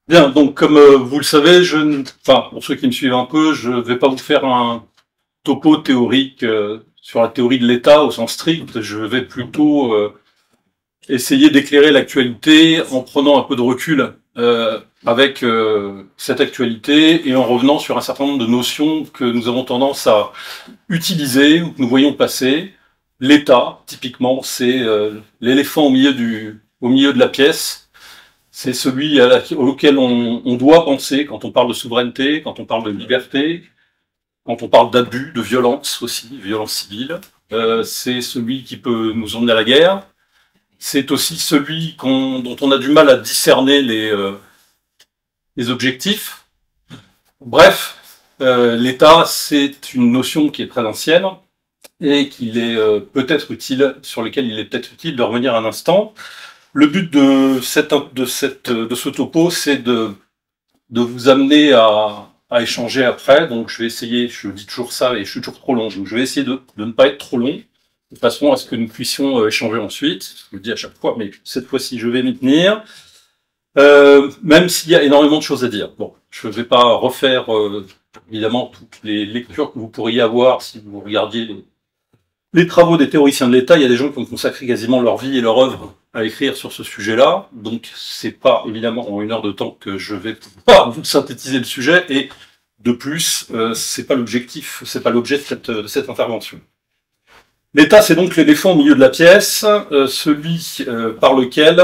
Bien, donc comme vous le savez, enfin pour ceux qui me suivent un peu, je ne vais pas vous faire un topo théorique sur la théorie de l'État au sens strict. Je vais plutôt essayer d'éclairer l'actualité en prenant un peu de recul avec cette actualité et en revenant sur un certain nombre de notions que nous avons tendance à utiliser ou que nous voyons passer. L'État, typiquement, c'est l'éléphant au milieu de la pièce. C'est celui auquel on doit penser quand on parle de souveraineté, quand on parle de liberté, quand on parle d'abus, de violence aussi, violence civile. C'est celui qui peut nous emmener à la guerre. C'est aussi celui dont on a du mal à discerner les objectifs. Bref, l'État, c'est une notion qui est très ancienne et qu'il est peut-être utile, sur lequel il est peut-être utile de revenir un instant. Le but de ce topo, c'est de vous amener à échanger après. Donc, je vais essayer, je dis toujours ça et je suis toujours trop long. Donc, je vais essayer de ne pas être trop long, de façon à ce que nous puissions échanger ensuite. Je le dis à chaque fois, mais cette fois-ci, je vais m'y tenir. Même s'il y a énormément de choses à dire. Bon, je ne vais pas refaire, évidemment, toutes les lectures que vous pourriez avoir si vous regardiez les travaux des théoriciens de l'État. Il y a des gens qui ont consacré quasiment leur vie et leur œuvre à écrire sur ce sujet-là, donc c'est pas évidemment en 1 heure de temps que je vais pouvoir vous synthétiser le sujet, et de plus, c'est pas l'objectif, c'est pas l'objet de cette intervention. L'État, c'est donc l'éléphant au milieu de la pièce, celui par lequel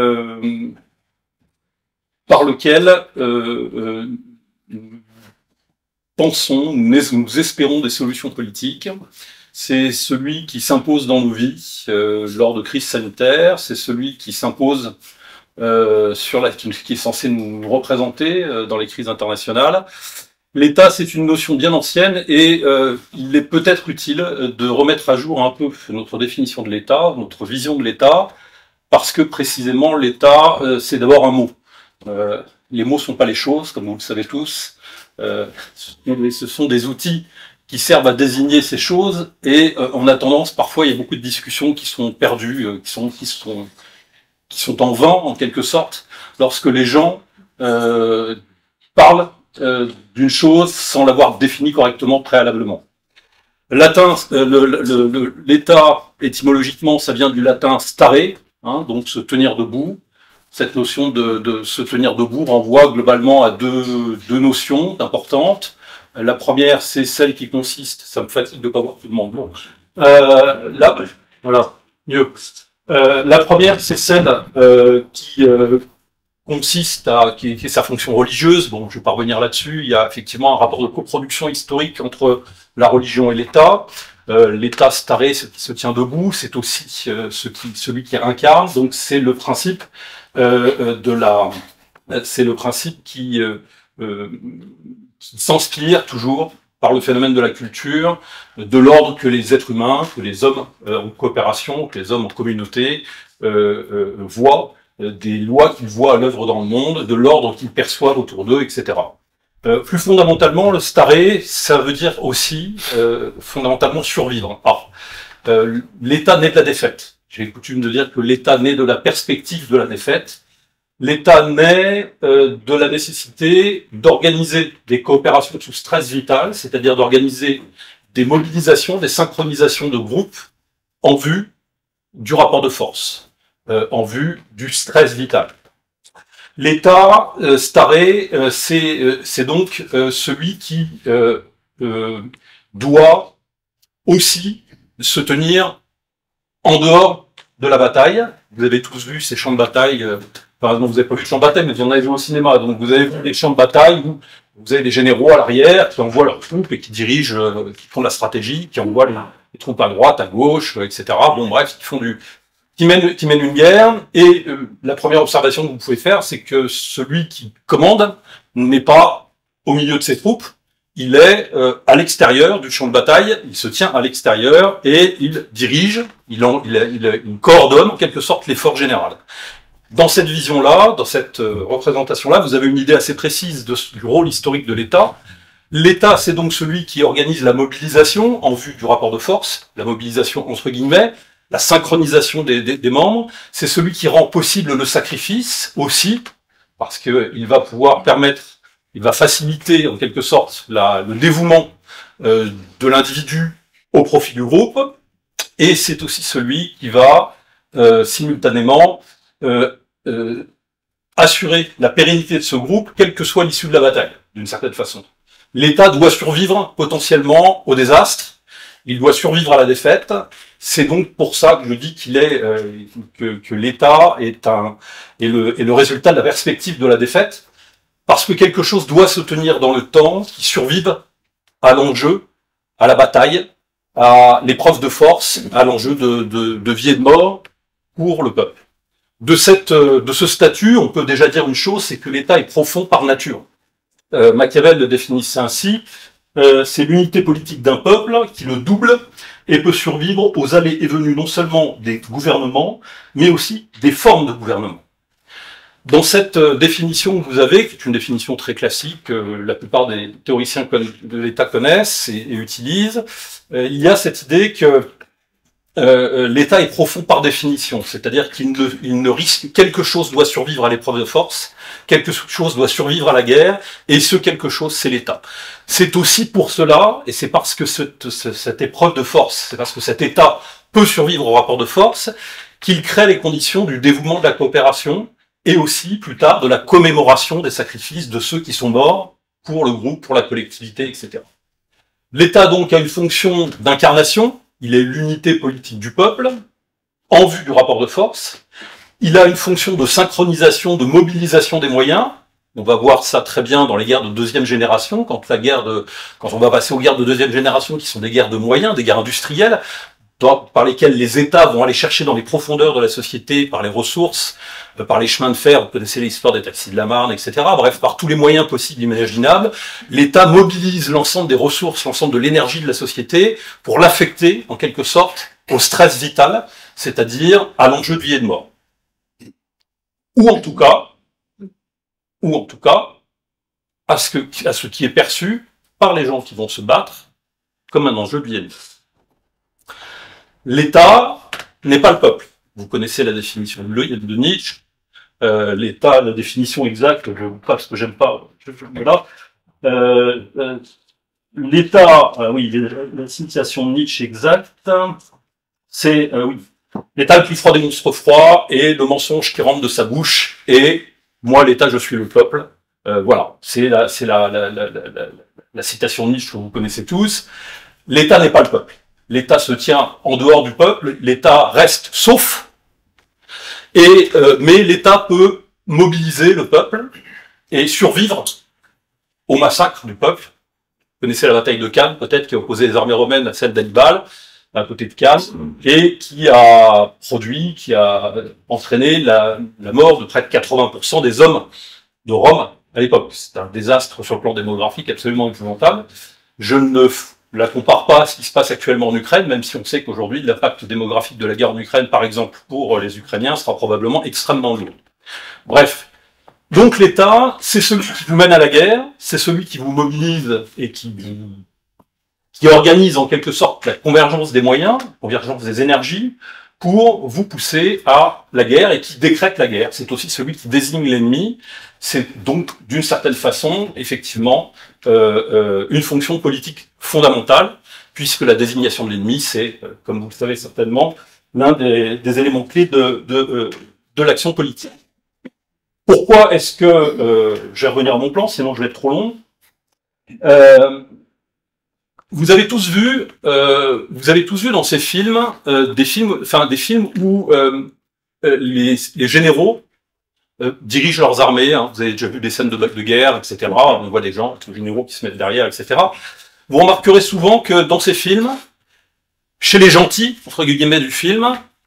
nous pensons, nous espérons des solutions politiques. C'est celui qui s'impose dans nos vies lors de crises sanitaires, c'est celui qui s'impose qui est censé nous représenter dans les crises internationales. L'État, c'est une notion bien ancienne et il est peut-être utile de remettre à jour un peu notre définition de l'État, notre vision de l'État, parce que précisément l'État, c'est d'abord un mot. Les mots sont pas les choses, comme vous le savez tous. Ce sont des outils qui servent à désigner ces choses, et on a tendance, parfois, il y a beaucoup de discussions qui sont perdues, qui sont en vain, en quelque sorte, lorsque les gens parlent d'une chose sans l'avoir définie correctement préalablement. Latin, l'État, étymologiquement, ça vient du latin stare, hein, donc se tenir debout. Cette notion de se tenir debout renvoie globalement à deux notions importantes. La première, c'est celle qui consiste, ça me fatigue de pas voir tout le monde. Bon. Là, voilà, mieux. La première, c'est celle qui consiste qui est sa fonction religieuse. Bon, je vais pas revenir là-dessus. Il y a effectivement un rapport de coproduction historique entre la religion et l'État. L'État staré, ce qui se tient debout, c'est aussi celui qui incarne. Donc, c'est le principe c'est le principe qui s'inspire toujours par le phénomène de la culture, de l'ordre que les êtres humains, que les hommes en coopération, que les hommes en communauté voient, des lois qu'ils voient à l'œuvre dans le monde, de l'ordre qu'ils perçoivent autour d'eux, etc. Plus fondamentalement, le staré, ça veut dire aussi fondamentalement survivre. Alors, l'État naît de la défaite. J'ai coutume de dire que l'État naît de la perspective de la défaite. L'État naît de la nécessité d'organiser des coopérations sous stress vital, c'est-à-dire d'organiser des mobilisations, des synchronisations de groupes en vue du rapport de force, en vue du stress vital. L'État staré, c'est donc celui qui doit aussi se tenir en dehors de la bataille. Vous avez tous vu ces champs de bataille. Par exemple, vous n'avez pas vu de champs de bataille, mais vous en avez vu au cinéma. Donc, vous avez vu des champs de bataille où vous avez des généraux à l'arrière qui envoient leurs troupes et qui dirigent, qui font la stratégie, qui envoient les troupes à droite, à gauche, etc. Bon, bref, qui mènent une guerre. Et la première observation que vous pouvez faire, c'est que celui qui commande n'est pas au milieu de ses troupes. Il est à l'extérieur du champ de bataille, il se tient à l'extérieur et il dirige, il coordonne en quelque sorte l'effort général. Dans cette vision-là, dans cette représentation-là, vous avez une idée assez précise du rôle historique de l'État. L'État, c'est donc celui qui organise la mobilisation en vue du rapport de force, la mobilisation entre guillemets, la synchronisation des membres. C'est celui qui rend possible le sacrifice aussi, parce qu'il va pouvoir permettre, il va faciliter en quelque sorte le dévouement de l'individu au profit du groupe, et c'est aussi celui qui va simultanément assurer la pérennité de ce groupe, quelle que soit l'issue de la bataille, d'une certaine façon. L'État doit survivre potentiellement au désastre, il doit survivre à la défaite. C'est donc pour ça que je dis qu'il est que l'État est le résultat de la perspective de la défaite, parce que quelque chose doit se tenir dans le temps, qui survive à l'enjeu, à la bataille, à l'épreuve de force, à l'enjeu de vie et de mort pour le peuple. De ce statut, on peut déjà dire une chose, c'est que l'État est profond par nature. Machiavel le définissait ainsi, c'est l'unité politique d'un peuple qui le double et peut survivre aux allées et venues non seulement des gouvernements, mais aussi des formes de gouvernement. Dans cette définition que vous avez, qui est une définition très classique, que la plupart des théoriciens de l'État connaissent et utilisent, il y a cette idée que l'État est profond par définition, c'est-à-dire qu'il ne risque, quelque chose doit survivre à l'épreuve de force, quelque chose doit survivre à la guerre, et ce quelque chose, c'est l'État. C'est aussi pour cela, et c'est parce que cette épreuve de force, c'est parce que cet État peut survivre au rapport de force, qu'il crée les conditions du dévouement de la coopération, et aussi, plus tard, de la commémoration des sacrifices de ceux qui sont morts pour le groupe, pour la collectivité, etc. L'État, donc, a une fonction d'incarnation, il est l'unité politique du peuple, en vue du rapport de force. Il a une fonction de synchronisation, de mobilisation des moyens. On va voir ça très bien dans les guerres de deuxième génération, quand on va passer aux guerres de deuxième génération, qui sont des guerres de moyens, des guerres industrielles, par lesquelles les États vont aller chercher dans les profondeurs de la société, par les ressources, par les chemins de fer, vous connaissez l'histoire des taxis de la Marne, etc. Bref, par tous les moyens possibles et imaginables, l'État mobilise l'ensemble des ressources, l'ensemble de l'énergie de la société pour l'affecter, en quelque sorte, au stress vital, c'est-à-dire à l'enjeu de vie et de mort. Ou en tout cas, à ce qui est perçu par les gens qui vont se battre comme un enjeu de vie et de mort. L'État n'est pas le peuple. Vous connaissez la définition de Nietzsche. L'État, la définition exacte, je vous passe parce que j'aime pas. Voilà. L'État, oui, la citation de Nietzsche exacte, c'est oui, l'État le plus froid des monstres froids et le mensonge qui rentre de sa bouche. Et moi, l'État, je suis le peuple. Voilà, c'est la citation de Nietzsche que vous connaissez tous. L'État n'est pas le peuple. L'État se tient en dehors du peuple, l'État reste sauf, mais l'État peut mobiliser le peuple et survivre au massacre du peuple. Vous connaissez la bataille de Cannes, peut-être, qui a opposé les armées romaines à celle d'Hannibal, à côté de Cannes, et qui a entraîné la mort de près de 80% des hommes de Rome à l'époque. C'est un désastre sur le plan démographique absolument épouvantable. Je ne la compare pas à ce qui se passe actuellement en Ukraine, même si on sait qu'aujourd'hui, l'impact démographique de la guerre en Ukraine, par exemple, pour les Ukrainiens, sera probablement extrêmement lourd. Bref. Donc l'État, c'est celui qui vous mène à la guerre, c'est celui qui vous mobilise et qui organise en quelque sorte la convergence des moyens, la convergence des énergies, pour vous pousser à la guerre et qui décrète la guerre. C'est aussi celui qui désigne l'ennemi. C'est donc, d'une certaine façon, effectivement, une fonction politique fondamentale, puisque la désignation de l'ennemi, c'est, comme vous le savez certainement, l'un des éléments clés de l'action politique. Pourquoi est-ce que je vais revenir à mon plan, sinon je vais être trop long. Vous avez tous vu dans ces films des films où les généraux dirigent leurs armées. Hein. Vous avez déjà vu des scènes de guerre, etc. On voit des gens, des généraux qui se mettent derrière, etc. Vous remarquerez souvent que dans ces films, chez les gentils entre guillemets du film,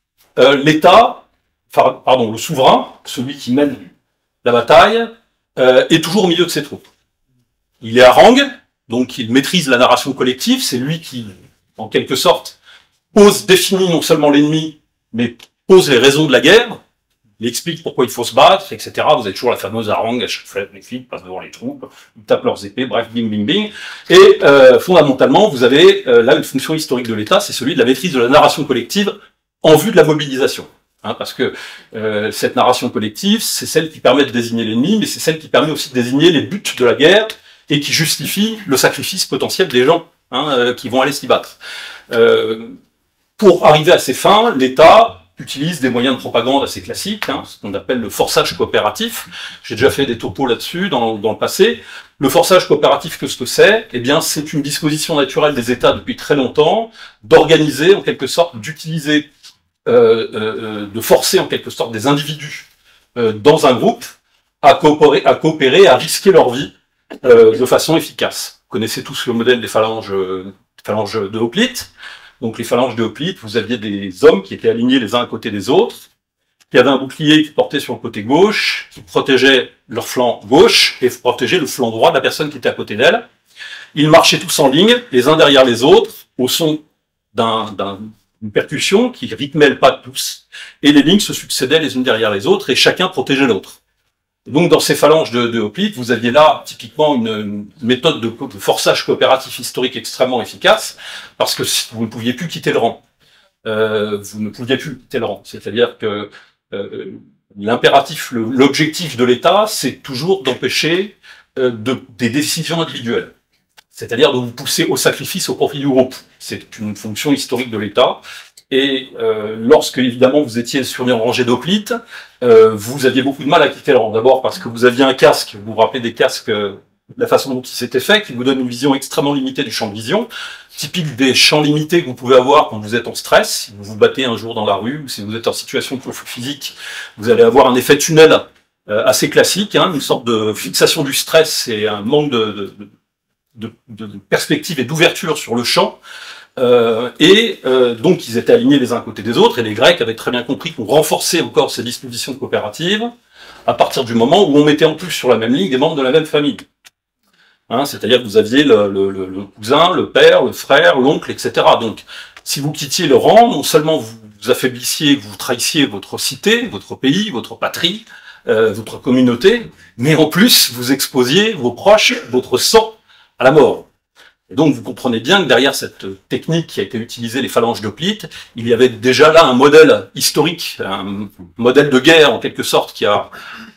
le souverain, celui qui mène la bataille, est toujours au milieu de ses troupes. Il est harangue, donc il maîtrise la narration collective, c'est lui qui, en quelque sorte, définit non seulement l'ennemi, mais pose les raisons de la guerre, il explique pourquoi il faut se battre, etc. Vous avez toujours la fameuse harangue, à chaque fois les flics passent devant les troupes, ils tapent leurs épées, bref, bing, bing, bing. Et fondamentalement, vous avez là une fonction historique de l'État, c'est celui de la maîtrise de la narration collective en vue de la mobilisation. Hein, parce que cette narration collective, c'est celle qui permet de désigner l'ennemi, mais c'est celle qui permet aussi de désigner les buts de la guerre et qui justifie le sacrifice potentiel des gens qui vont aller s'y battre. Pour arriver à ces fins, l'État utilise des moyens de propagande assez classiques, ce qu'on appelle le forçage coopératif. J'ai déjà fait des topos là-dessus dans le passé. Le forçage coopératif, qu'est-ce que c'est? Eh bien, c'est une disposition naturelle des États depuis très longtemps d'organiser, en quelque sorte, d'utiliser, de forcer en quelque sorte des individus dans un groupe à coopérer, à risquer leur vie de façon efficace. Vous connaissez tous le modèle des phalanges de Hoplite. Donc les phalanges de Hoplite, vous aviez des hommes qui étaient alignés les uns à côté des autres, qui avaient un bouclier qui portait sur le côté gauche, qui protégeait leur flanc gauche et protégeait le flanc droit de la personne qui était à côté d'elle. Ils marchaient tous en ligne, les uns derrière les autres, au son d'une percussion qui rythmait le pas de tous, et les lignes se succédaient les unes derrière les autres, et chacun protégeait l'autre. Donc dans ces phalanges de Hoplite, vous aviez là typiquement une méthode de forçage coopératif historique extrêmement efficace, parce que vous ne pouviez plus quitter le rang. C'est-à-dire que l'impératif, l'objectif de l'État, c'est toujours d'empêcher des décisions individuelles. C'est-à-dire de vous pousser au sacrifice au profit du groupe. C'est une fonction historique de l'État. Et lorsque, évidemment, vous étiez sur une rangée d'Hoplite, vous aviez beaucoup de mal à quitter le rang. D'abord parce que vous aviez un casque, vous vous rappelez des casques, la façon dont ils s'étaient faits, qui vous donne une vision extrêmement limitée du champ de vision, typique des champs limités que vous pouvez avoir quand vous êtes en stress. Si vous vous battez un jour dans la rue, ou si vous êtes en situation de conflit physique, vous allez avoir un effet tunnel assez classique, une sorte de fixation du stress et un manque de perspective et d'ouverture sur le champ. Donc ils étaient alignés les uns à côté des autres, et les Grecs avaient très bien compris qu'on renforçait encore ces dispositions coopératives à partir du moment où on mettait en plus sur la même ligne des membres de la même famille. C'est-à-dire que vous aviez le cousin, le père, le frère, l'oncle, etc. Donc si vous quittiez le rang, non seulement vous affaiblissiez, vous trahissiez votre cité, votre pays, votre patrie, votre communauté, mais en plus vous exposiez vos proches, votre sang à la mort. Et donc vous comprenez bien que derrière cette technique qui a été utilisée, les phalanges d'Hoplite, il y avait déjà là un modèle historique, un modèle de guerre en quelque sorte qui a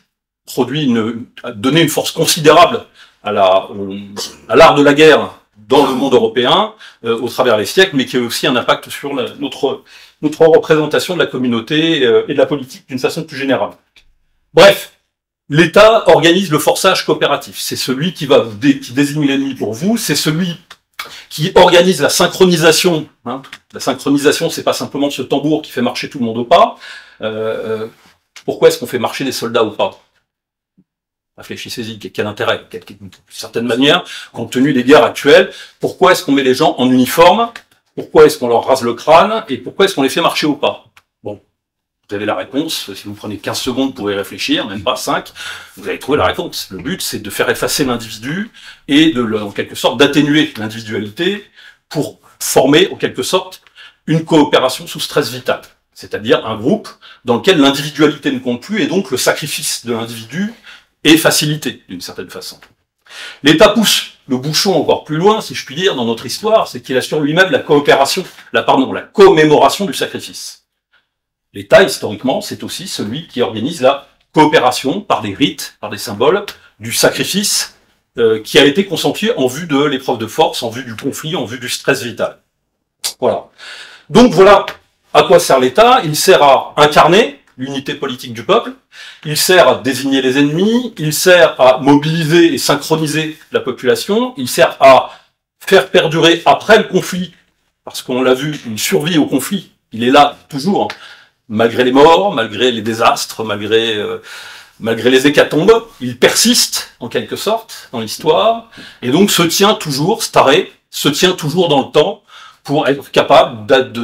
donné une force considérable à l'art de la guerre dans le monde européen au travers des siècles, mais qui a aussi un impact sur notre représentation de la communauté et de la politique d'une façon plus générale. Bref. L'État organise le forçage coopératif. C'est celui qui désigne l'ennemi pour vous. C'est celui qui organise la synchronisation. La synchronisation, c'est pas simplement ce tambour qui fait marcher tout le monde au pas. Pourquoi est-ce qu'on fait marcher des soldats au pas? Réfléchissez-y. Quel intérêt? D'une certaine manière, compte tenu des guerres actuelles, pourquoi est-ce qu'on met les gens en uniforme? Pourquoi est-ce qu'on leur rase le crâne? Et pourquoi est-ce qu'on les fait marcher au pas? Bon. Vous avez la réponse, si vous prenez 15 secondes pour y réfléchir, même pas 5, vous allez trouver la réponse. Le but, c'est de faire effacer l'individu et en quelque sorte, d'atténuer l'individualité pour former, en quelque sorte, une coopération sous stress vital. C'est-à-dire un groupe dans lequel l'individualité ne compte plus et donc le sacrifice de l'individu est facilité, d'une certaine façon. L'État pousse le bouchon encore plus loin, si je puis dire, dans notre histoire, c'est qu'il assure lui-même la commémoration du sacrifice. L'État, historiquement, c'est aussi celui qui organise la coopération par des rites, par des symboles, du sacrifice qui a été consenti en vue de l'épreuve de force, en vue du conflit, en vue du stress vital. Voilà. Donc voilà à quoi sert l'État. Il sert à incarner l'unité politique du peuple, il sert à désigner les ennemis, il sert à mobiliser et synchroniser la population, il sert à faire perdurer après le conflit, parce qu'on l'a vu, une survie au conflit, il est là toujours, malgré les morts, malgré les désastres, malgré les hécatombes, il persiste, en quelque sorte, dans l'histoire, et donc se tient toujours, staré, se tient toujours dans le temps, pour être capable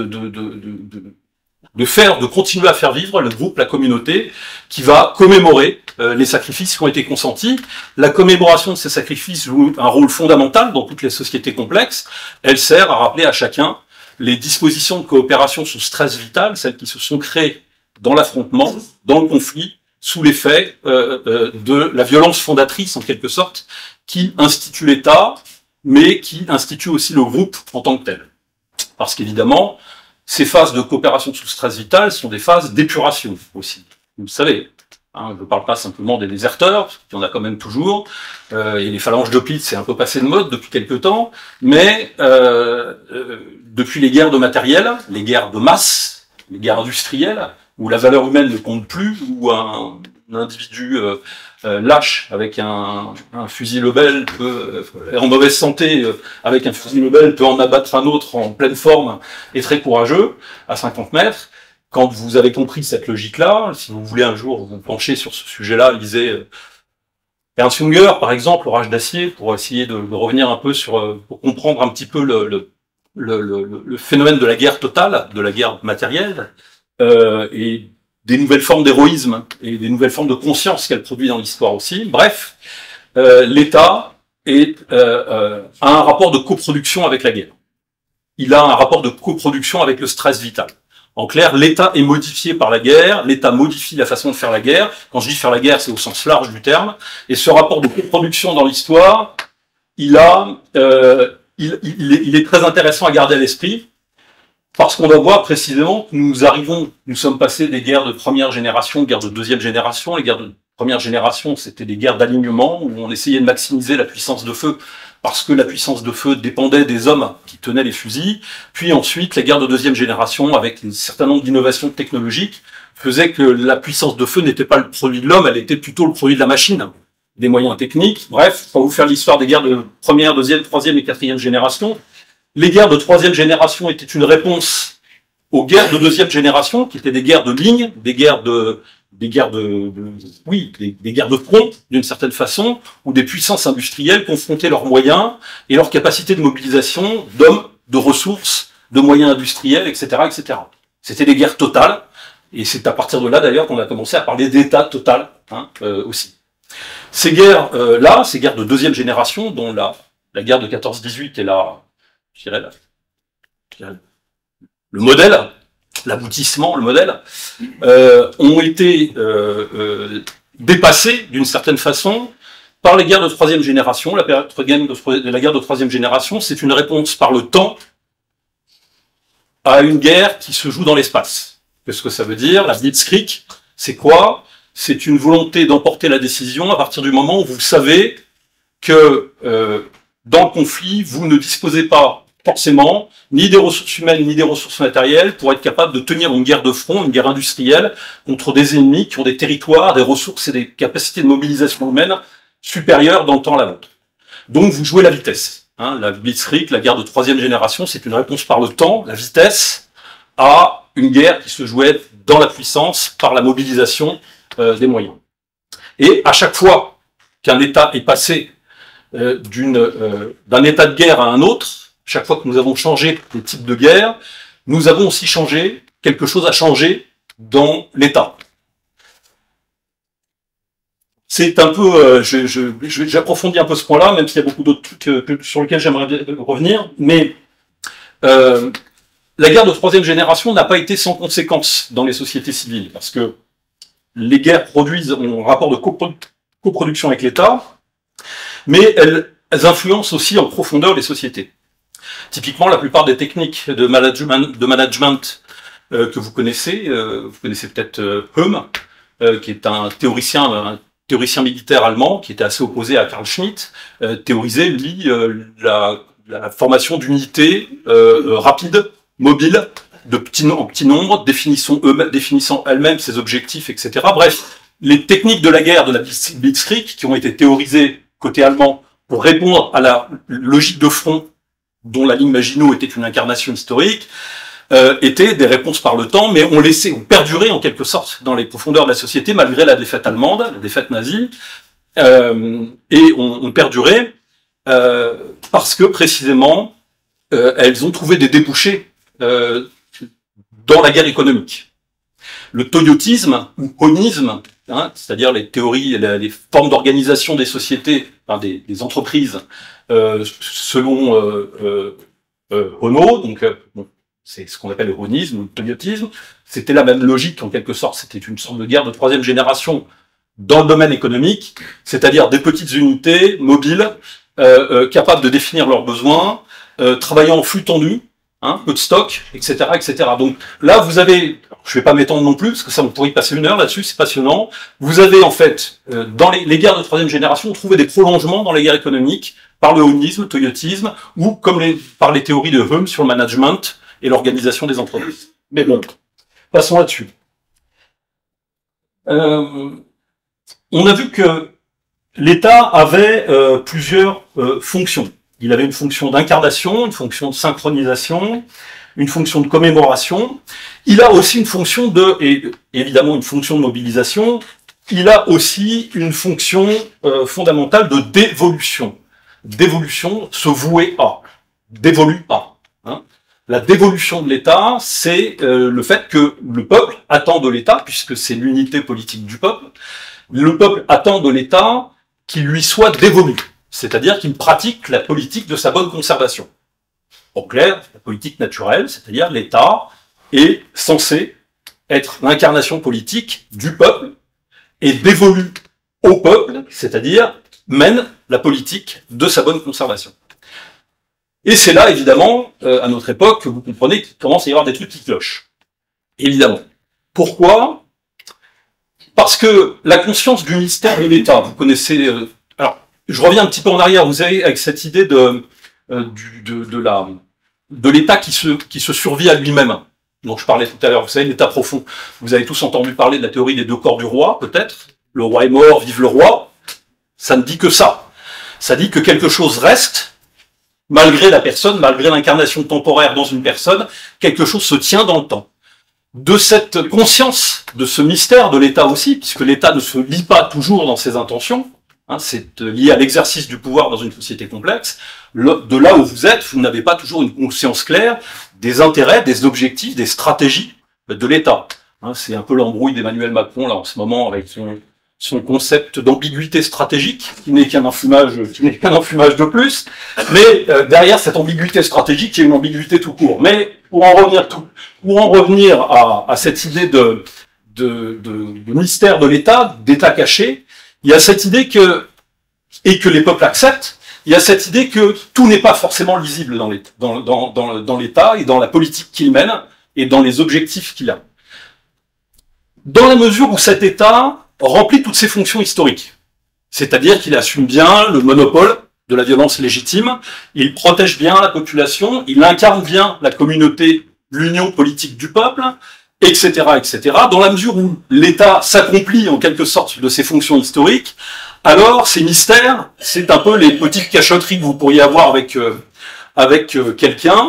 de continuer à faire vivre le groupe, la communauté, qui va commémorer les sacrifices qui ont été consentis. La commémoration de ces sacrifices joue un rôle fondamental dans toutes les sociétés complexes. Elle sert à rappeler à chacun les dispositions de coopération sous stress vital, celles qui se sont créées dans l'affrontement, dans le conflit, sous l'effet de la violence fondatrice, en quelque sorte, qui institue l'État, mais qui institue aussi le groupe en tant que tel. Parce qu'évidemment, ces phases de coopération sous stress vital sont des phases d'épuration aussi. Vous le savez. Hein, je ne parle pas simplement des déserteurs, il y en a quand même toujours, et les phalanges d'Opite, c'est un peu passé de mode depuis quelques temps, mais depuis les guerres de matériel, les guerres de masse, les guerres industrielles, où la valeur humaine ne compte plus, où un individu lâche avec un fusil Lebel peut, en mauvaise santé, avec un fusil Lebel, peut en abattre un autre en pleine forme et très courageux, à 50 mètres. Quand vous avez compris cette logique-là, si vous voulez un jour vous pencher sur ce sujet-là, lisez Ernst Junger, par exemple, Orage d'acier, pour essayer de revenir un peu sur, pour comprendre un petit peu le phénomène de la guerre totale, de la guerre matérielle, et des nouvelles formes d'héroïsme et des nouvelles formes de conscience qu'elle produit dans l'histoire aussi. Bref, l'État a un rapport de coproduction avec la guerre. Il a un rapport de coproduction avec le stress vital. En clair, l'État est modifié par la guerre, l'État modifie la façon de faire la guerre. Quand je dis faire la guerre, c'est au sens large du terme. Et ce rapport de coproduction dans l'histoire, il est très intéressant à garder à l'esprit, parce qu'on va voir précisément que nous sommes passés des guerres de première génération, guerres de deuxième génération. Les guerres de première génération, c'était des guerres d'alignement, où on essayait de maximiser la puissance de feu, parce que la puissance de feu dépendait des hommes qui tenaient les fusils. Puis ensuite, les guerres de deuxième génération, avec un certain nombre d'innovations technologiques, faisaient que la puissance de feu n'était pas le produit de l'homme, elle était plutôt le produit de la machine, des moyens techniques. Bref, on va vous faire l'histoire des guerres de première, deuxième, troisième et quatrième génération. Les guerres de troisième génération étaient une réponse aux guerres de deuxième génération, qui étaient des guerres de ligne, des guerres de front, d'une certaine façon, où des puissances industrielles confrontaient leurs moyens et leur capacité de mobilisation d'hommes, de ressources, de moyens industriels, etc., etc. C'était des guerres totales, et c'est à partir de là, d'ailleurs, qu'on a commencé à parler d'État total, aussi. Ces guerres-là, ces guerres de deuxième génération, dont la guerre de 14-18 est le modèle, l'aboutissement, le modèle, ont été dépassés d'une certaine façon par les guerres de troisième génération. La guerre de troisième génération, c'est une réponse par le temps à une guerre qui se joue dans l'espace. Qu'est-ce que ça veut dire? La Blitzkrieg, c'est quoi? C'est une volonté d'emporter la décision à partir du moment où vous savez que dans le conflit, vous ne disposez pas forcément ni des ressources humaines ni des ressources matérielles pour être capable de tenir une guerre de front, une guerre industrielle contre des ennemis qui ont des territoires, des ressources et des capacités de mobilisation humaine supérieures dans le temps à la vôtre. Donc vous jouez la vitesse. La Blitzkrieg, la guerre de troisième génération, c'est une réponse par le temps, la vitesse, à une guerre qui se jouait dans la puissance par la mobilisation des moyens. Et à chaque fois qu'un État est passé d'un état de guerre à un autre, chaque fois que nous avons changé de type de guerre, nous avons aussi changé, quelque chose a changé dans l'État. C'est un peu, j'approfondis un peu ce point-là, même s'il y a beaucoup d'autres trucs sur lesquels j'aimerais revenir, mais la guerre de troisième génération n'a pas été sans conséquences dans les sociétés civiles, parce que les guerres produisent un rapport de coproduction avec l'État, mais elles influencent aussi en profondeur les sociétés. Typiquement, la plupart des techniques de management que vous connaissez peut-être Höhm, qui est un théoricien militaire allemand, qui était assez opposé à Carl Schmitt, théorisait, lui, la formation d'unités rapides, mobiles, en petit nombre, définissant elles-mêmes ses objectifs, etc. Bref, les techniques de la guerre de la Blitzkrieg, qui ont été théorisées côté allemand pour répondre à la logique de front dont la ligne Maginot était une incarnation historique, étaient des réponses par le temps, mais ont perduré en quelque sorte dans les profondeurs de la société, malgré la défaite allemande, la défaite nazie, et ont perduré parce que précisément elles ont trouvé des débouchés dans la guerre économique. Le toyotisme ou onisme, c'est-à-dire les théories, les formes d'organisation des sociétés, des entreprises, selon Renault, donc c'est ce qu'on appelle le ronisme ou le toyotisme, c'était la même logique en quelque sorte, c'était une sorte de guerre de troisième génération dans le domaine économique, c'est-à-dire des petites unités mobiles, capables de définir leurs besoins, travaillant en flux tendu, hein, peu de stock, etc., etc. Donc là, vous avez, je vais pas m'étendre non plus, parce que ça, on pourrait y passer 1 heure là-dessus, c'est passionnant. Vous avez en fait, dans les guerres de troisième génération, on trouvait des prolongements dans les guerres économiques, par le honisme, le toyotisme, ou comme par les théories de Hume sur le management et l'organisation des entreprises. Mais bon, passons là-dessus. On a vu que l'État avait plusieurs fonctions. Il avait une fonction d'incarnation, une fonction de synchronisation, une fonction de commémoration. Il a aussi une fonction et évidemment une fonction de mobilisation. Il a aussi une fonction fondamentale de dévolution. Dévolution, se vouer à, dévolu à. Hein. La dévolution de l'État, c'est le fait que le peuple attend de l'État, puisque c'est l'unité politique du peuple, le peuple attend de l'État qu'il lui soit dévolu, c'est-à-dire qu'il pratique la politique de sa bonne conservation. En clair, la politique naturelle, c'est-à-dire l'État est censé être l'incarnation politique du peuple et dévolu au peuple, c'est-à-dire mène la politique de sa bonne conservation. Et c'est là, évidemment, à notre époque, que vous comprenez qu'il commence à y avoir des trucs qui clochent. Évidemment. Pourquoi ? Parce que la conscience du mystère de l'État, vous connaissez... alors, je reviens un petit peu en arrière, vous savez, avec cette idée de l'État qui se survit à lui-même, dont je parlais tout à l'heure, vous savez, l'État profond. Vous avez tous entendu parler de la théorie des 2 corps du roi, peut-être. Le roi est mort, vive le roi. Ça ne dit que ça. Ça dit que quelque chose reste, malgré la personne, malgré l'incarnation temporaire dans une personne, quelque chose se tient dans le temps. De cette conscience, de ce mystère de l'État aussi, puisque l'État ne se lie pas toujours dans ses intentions, hein, c'est lié à l'exercice du pouvoir dans une société complexe, de là où vous êtes, vous n'avez pas toujours une conscience claire des intérêts, des objectifs, des stratégies de l'État. Hein, c'est un peu l'embrouille d'Emmanuel Macron là en ce moment avec son concept d'ambiguïté stratégique, qui n'est qu'un enfumage de plus, mais derrière cette ambiguïté stratégique, il y a une ambiguïté tout court. Mais pour en revenir à cette idée de mystère de l'État, d'État caché, il y a cette idée que les peuples acceptent, il y a cette idée que tout n'est pas forcément lisible dans l'État et dans la politique qu'il mène et dans les objectifs qu'il a. Dans la mesure où cet État remplit toutes ses fonctions historiques. C'est-à-dire qu'il assume bien le monopole de la violence légitime, il protège bien la population, il incarne bien la communauté, l'union politique du peuple, etc., etc. Dans la mesure où l'État s'accomplit en quelque sorte de ses fonctions historiques, alors ces mystères, c'est un peu les petites cachotteries que vous pourriez avoir avec quelqu'un.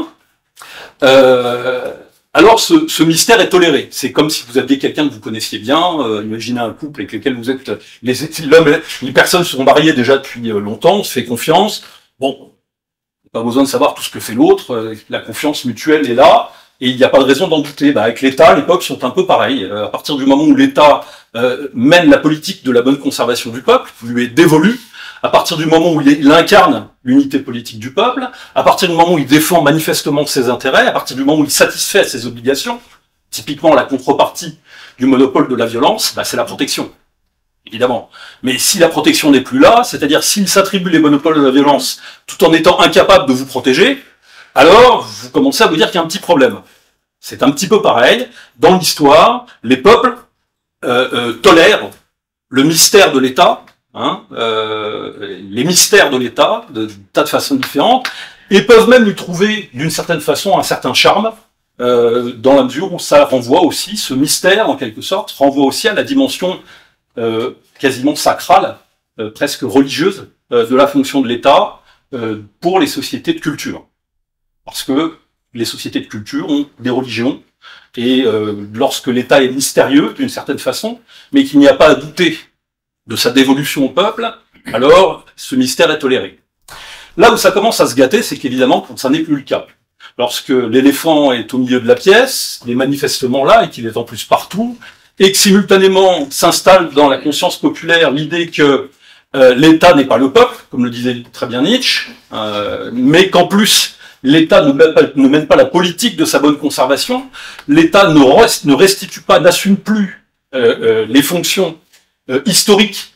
Alors ce mystère est toléré. C'est comme si vous aviez quelqu'un que vous connaissiez bien, imaginez un couple avec lequel vous êtes... les personnes se sont mariées déjà depuis longtemps, on se fait confiance. Bon, pas besoin de savoir tout ce que fait l'autre, la confiance mutuelle est là, et il n'y a pas de raison d'en douter. Avec l'État, les peuples sont un peu pareils. À partir du moment où l'État mène la politique de la bonne conservation du peuple, vous lui est dévolu, à partir du moment où il incarne l'unité politique du peuple, à partir du moment où il défend manifestement ses intérêts, à partir du moment où il satisfait ses obligations, typiquement la contrepartie du monopole de la violence, c'est la protection, évidemment. Mais si la protection n'est plus là, c'est-à-dire s'il s'attribue les monopoles de la violence tout en étant incapable de vous protéger, alors vous commencez à vous dire qu'il y a un petit problème. C'est un petit peu pareil. Dans l'histoire, les peuples tolèrent le mystère de l'État, les mystères de l'État, de tas de façons différentes, et peuvent même lui trouver, d'une certaine façon, un certain charme, dans la mesure où ça renvoie aussi, ce mystère, en quelque sorte, renvoie aussi à la dimension quasiment sacrale, presque religieuse, de la fonction de l'État pour les sociétés de culture. Parce que les sociétés de culture ont des religions, et lorsque l'État est mystérieux, d'une certaine façon, mais qu'il n'y a pas à douter de sa dévolution au peuple, alors ce mystère est toléré. Là où ça commence à se gâter, c'est qu'évidemment, quand ça n'est plus le cas. Lorsque l'éléphant est au milieu de la pièce, il est manifestement là, et qu'il est en plus partout, et que simultanément s'installe dans la conscience populaire l'idée que l'État n'est pas le peuple, comme le disait très bien Nietzsche, mais qu'en plus, l'État ne mène pas la politique de sa bonne conservation, l'État ne restitue pas, n'assume plus les fonctions historiques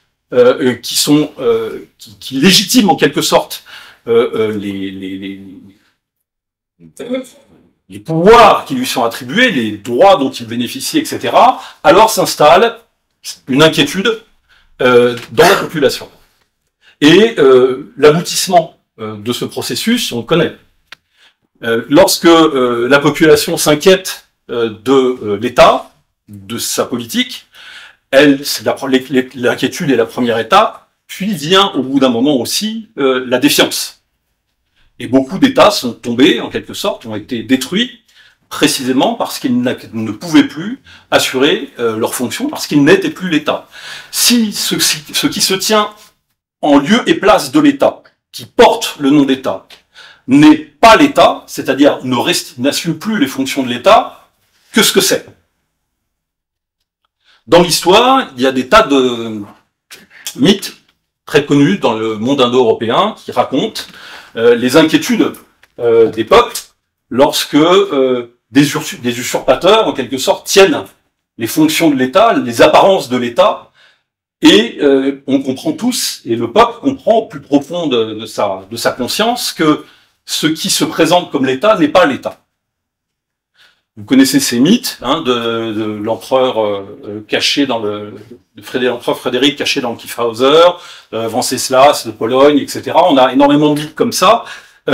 qui légitiment en quelque sorte les pouvoirs qui lui sont attribués, les droits dont il bénéficie, etc., alors s'installe une inquiétude dans la population. Et l'aboutissement de ce processus, on le connaît. Lorsque la population s'inquiète de l'État, de sa politique, l'inquiétude est la première étape, puis vient au bout d'un moment aussi la défiance. Et beaucoup d'États sont tombés, en quelque sorte, ont été détruits, précisément parce qu'ils ne pouvaient plus assurer leurs fonctions, parce qu'ils n'étaient plus l'État. Si ce qui se tient en lieu et place de l'État, qui porte le nom d'État, n'est pas l'État, c'est-à-dire n'assume plus les fonctions de l'État, qu'est-ce que c'est? Dans l'histoire, il y a des tas de mythes très connus dans le monde indo-européen qui racontent les inquiétudes des peuples lorsque des usurpateurs, en quelque sorte, tiennent les fonctions de l'État, les apparences de l'État, et on comprend tous, et le peuple comprend au plus profond de sa conscience, que ce qui se présente comme l'État n'est pas l'État. Vous connaissez ces mythes de l'empereur caché dans l'empereur Frédéric caché dans le Kyffhäuser, Venceslas de Pologne, etc. On a énormément de mythes comme ça.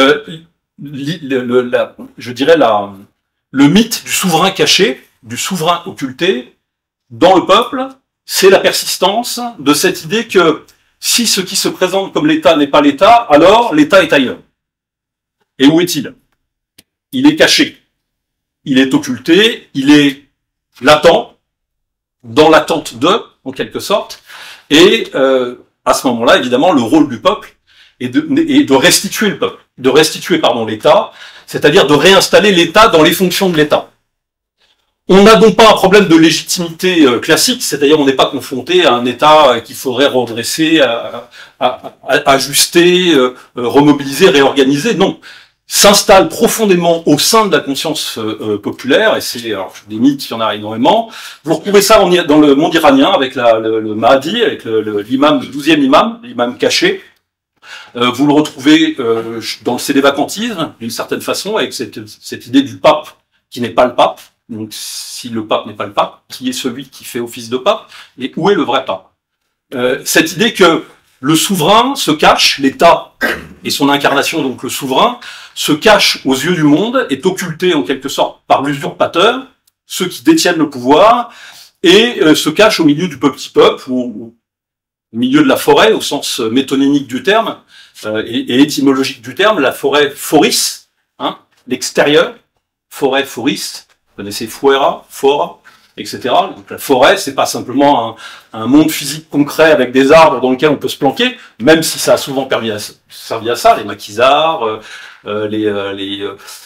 Je dirais le mythe du souverain caché, du souverain occulté, dans le peuple, c'est la persistance de cette idée que si ce qui se présente comme l'État n'est pas l'État, alors l'État est ailleurs. Et où est-il? Il est caché, il est occulté, il est latent, dans l'attente de, en quelque sorte, et à ce moment-là, évidemment, le rôle du peuple est de restituer le peuple, de restituer, l'État, c'est-à-dire de réinstaller l'État dans les fonctions de l'État. On n'a donc pas un problème de légitimité classique, c'est-à-dire on n'est pas confronté à un État qu'il faudrait redresser, ajuster, remobiliser, réorganiser, non. S'installe profondément au sein de la conscience populaire, et c'est des mythes, il y en a énormément. Vous retrouvez ça dans le monde iranien avec le Mahdi, avec l'imam, le 12e imam, l'imam caché. Vous le retrouvez dans le sédévacantisme, d'une certaine façon, avec cette idée du pape qui n'est pas le pape. Donc si le pape n'est pas le pape, qui est celui qui fait office de pape, et où est le vrai pape? Cette idée que le souverain se cache, l'État et son incarnation, donc le souverain, se cache aux yeux du monde, est occulté en quelque sorte par l'usurpateur, ceux qui détiennent le pouvoir, et se cache au milieu du petit peuple, ou au milieu de la forêt, au sens métonymique du terme, et étymologique du terme, la forêt foris, l'extérieur, forêt foris, vous connaissez fuera, fora, etc. Donc la forêt, c'est pas simplement un monde physique concret avec des arbres dans lequel on peut se planquer, même si ça a souvent servi à ça, les maquisards, les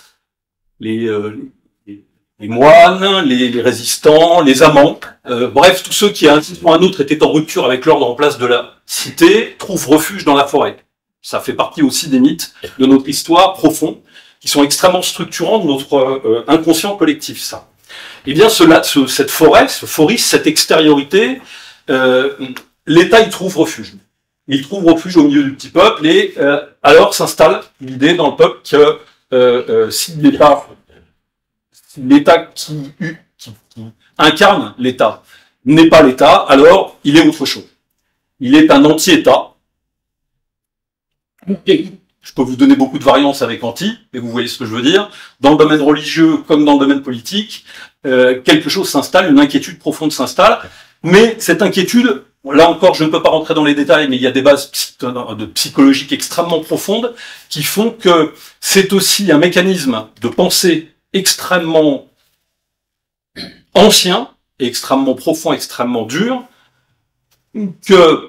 moines, les résistants, les amants, bref, tous ceux qui à un titre ou un autre étaient en rupture avec l'ordre en place de la cité, trouvent refuge dans la forêt. Ça fait partie aussi des mythes de notre histoire profonds, qui sont extrêmement structurants de notre inconscient collectif, ça. Eh bien, cette forêt, ce foris, cette extériorité, l'État y trouve refuge. Il trouve refuge au milieu du petit peuple, et alors s'installe l'idée dans le peuple que si l'État qui incarne l'État n'est pas l'État, alors il est autre chose. Il est un anti-État. Je peux vous donner beaucoup de variances avec anti, mais vous voyez ce que je veux dire. Dans le domaine religieux comme dans le domaine politique, quelque chose s'installe, une inquiétude profonde s'installe, mais cette inquiétude, là encore je ne peux pas rentrer dans les détails, mais il y a des bases psychologiques extrêmement profondes qui font que c'est aussi un mécanisme de pensée extrêmement ancien, et extrêmement profond, extrêmement dur, que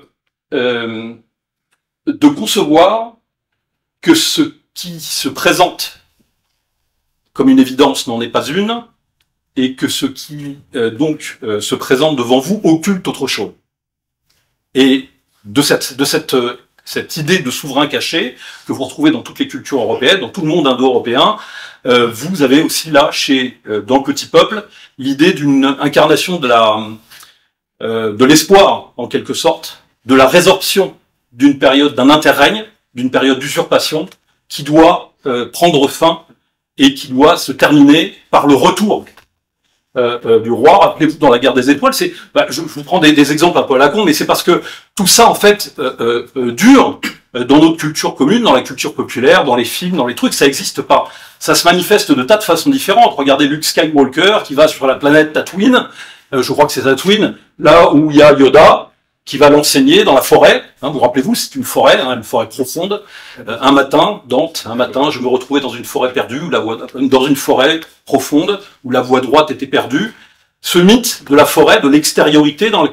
de concevoir que ce qui se présente comme une évidence n'en est pas une, et que ce qui se présente devant vous occulte autre chose. Et de cette idée de souverain caché que vous retrouvez dans toutes les cultures européennes, dans tout le monde indo-européen, vous avez aussi là, dans le petit peuple, l'idée d'une incarnation de l'espoir, en quelque sorte, de la résorption d'une période d'un interrègne, d'une période d'usurpation, qui doit prendre fin et qui doit se terminer par le retour du roi. Rappelez-vous, dans la guerre des étoiles, je vous prends des exemples un peu à la con, mais c'est parce que tout ça, en fait, dure dans notre culture commune, dans la culture populaire, dans les films, dans les trucs, ça n'existe pas. Ça se manifeste de tas de façons différentes. Regardez Luke Skywalker qui va sur la planète Tatooine, je crois que c'est Tatooine, là où il y a Yoda, qui va l'enseigner dans la forêt. Hein, vous rappelez-vous, c'est une forêt profonde. Un matin, je me retrouvais dans une forêt perdue, dans une forêt profonde, où la voie droite était perdue. Ce mythe de la forêt, de l'extériorité par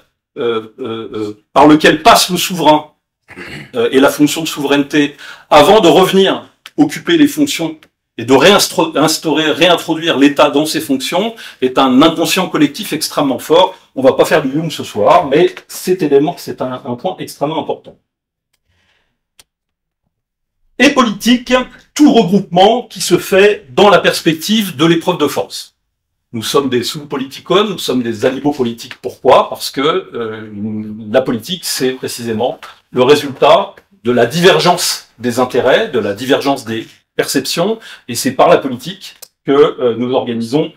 lequel passe le souverain et la fonction de souveraineté, avant de revenir occuper les fonctions et de réintroduire l'État dans ses fonctions, est un inconscient collectif extrêmement fort. On va pas faire du Jung ce soir, mais cet élément, c'est un point extrêmement important. Et politique, tout regroupement qui se fait dans la perspective de l'épreuve de force. Nous sommes des sous-politicons, nous sommes des animaux politiques. Pourquoi? Parce que la politique, c'est précisément le résultat de la divergence des intérêts, de la divergence des perception, et c'est par la politique que nous organisons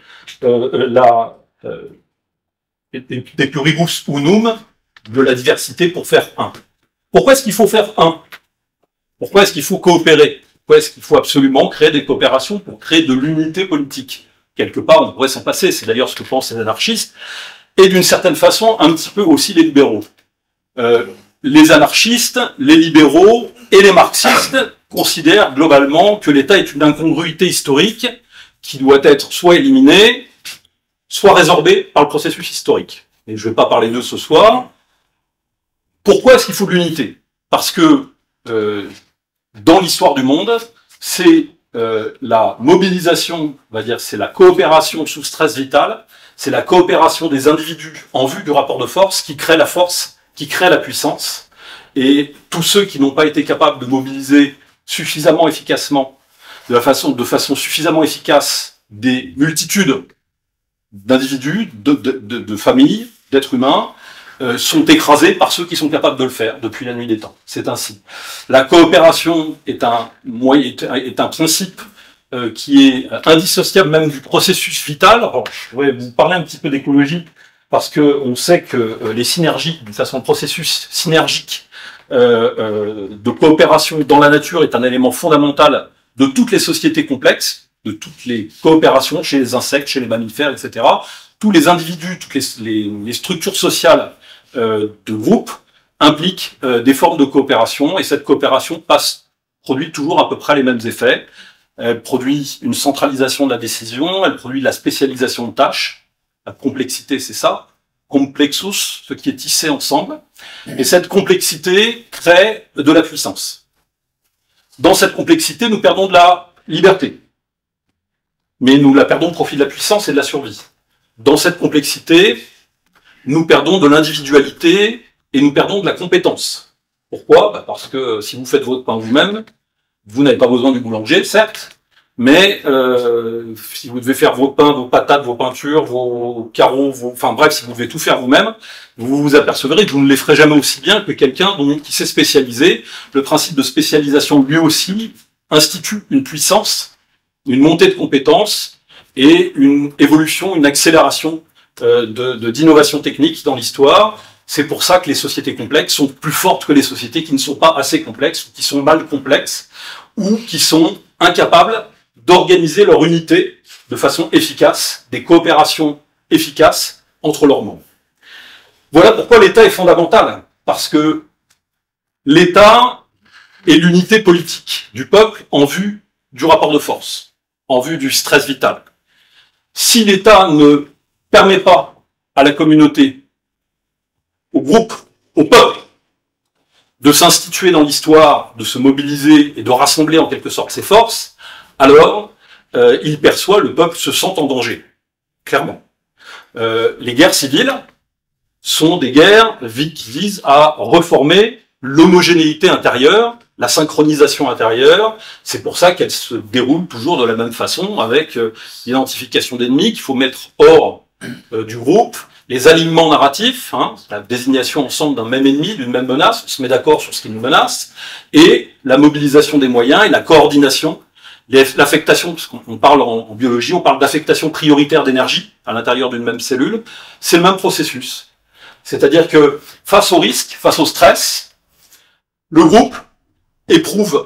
des pluribus unum, de la diversité pour faire un. Pourquoi est-ce qu'il faut faire un? Pourquoi est-ce qu'il faut coopérer? Pourquoi est-ce qu'il faut absolument créer des coopérations pour créer de l'unité politique? Quelque part, on pourrait s'en passer, c'est d'ailleurs ce que pensent les anarchistes, et d'une certaine façon, un petit peu aussi les libéraux. Les anarchistes, les libéraux et les marxistes considèrent globalement que l'État est une incongruité historique qui doit être soit éliminée, soit résorbée par le processus historique. Et je ne vais pas parler d'eux ce soir. Pourquoi est-ce qu'il faut de l'unité? Parce que dans l'histoire du monde, c'est la mobilisation, on va dire, c'est la coopération sous stress vital, c'est la coopération des individus en vue du rapport de force qui crée la force, qui crée la puissance. Et tous ceux qui n'ont pas été capables de mobiliser suffisamment efficacement, de façon suffisamment efficace, des multitudes d'individus, de familles, d'êtres humains, sont écrasés par ceux qui sont capables de le faire depuis la nuit des temps. C'est ainsi. La coopération est un principe qui est indissociable même du processus vital. Alors, je vais vous parler un petit peu d'écologie, parce que on sait que les synergies, de façon processus synergique, de coopération dans la nature est un élément fondamental de toutes les sociétés complexes, de toutes les coopérations chez les insectes, chez les mammifères, etc. Tous les individus, toutes les structures sociales de groupe impliquent des formes de coopération, et cette coopération produit toujours à peu près les mêmes effets. Elle produit une centralisation de la décision, elle produit la spécialisation de tâches. La complexité, c'est ça. Complexus, ce qui est tissé ensemble. Et cette complexité crée de la puissance. Dans cette complexité, nous perdons de la liberté. Mais nous la perdons au profit de la puissance et de la survie. Dans cette complexité, nous perdons de l'individualité et nous perdons de la compétence. Pourquoi? Parce que si vous faites votre pain vous-même, vous n'avez pas besoin du boulanger, certes, mais si vous devez faire vos pains, vos patates, vos peintures, vos carreaux, enfin bref, si vous devez tout faire vous-même, vous vous apercevrez que vous ne les ferez jamais aussi bien que quelqu'un qui s'est spécialisé. Le principe de spécialisation, lui aussi, institue une puissance, une montée de compétences et une évolution, une accélération d'innovation technique dans l'histoire. C'est pour ça que les sociétés complexes sont plus fortes que les sociétés qui ne sont pas assez complexes, qui sont mal complexes, ou qui sont incapables d'organiser leur unité de façon efficace, des coopérations efficaces entre leurs membres. Voilà pourquoi l'État est fondamental, parce que l'État est l'unité politique du peuple en vue du rapport de force, en vue du stress vital. Si l'État ne permet pas à la communauté, au groupe, au peuple, de s'instituer dans l'histoire, de se mobiliser et de rassembler en quelque sorte ses forces, alors il perçoit, le peuple se sent en danger, clairement. Les guerres civiles sont des guerres qui visent à reformer l'homogénéité intérieure, la synchronisation intérieure. C'est pour ça qu'elles se déroulent toujours de la même façon, avec l'identification d'ennemis qu'il faut mettre hors du groupe, les alignements narratifs, la désignation ensemble d'un même ennemi, d'une même menace, on se met d'accord sur ce qui nous menace, et la mobilisation des moyens et la coordination L'affectation, parce qu'on parle en biologie, on parle d'affectation prioritaire d'énergie à l'intérieur d'une même cellule, c'est le même processus. C'est-à-dire que face au risque, face au stress, le groupe éprouve,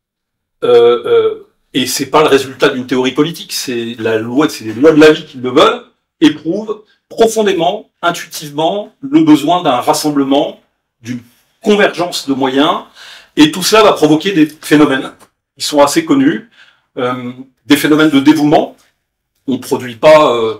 et c'est pas le résultat d'une théorie politique, c'est les lois de la vie qui le veulent, éprouve profondément, intuitivement, le besoin d'un rassemblement, d'une convergence de moyens, et tout cela va provoquer des phénomènes qui sont assez connus, des phénomènes de dévouement. On produit pas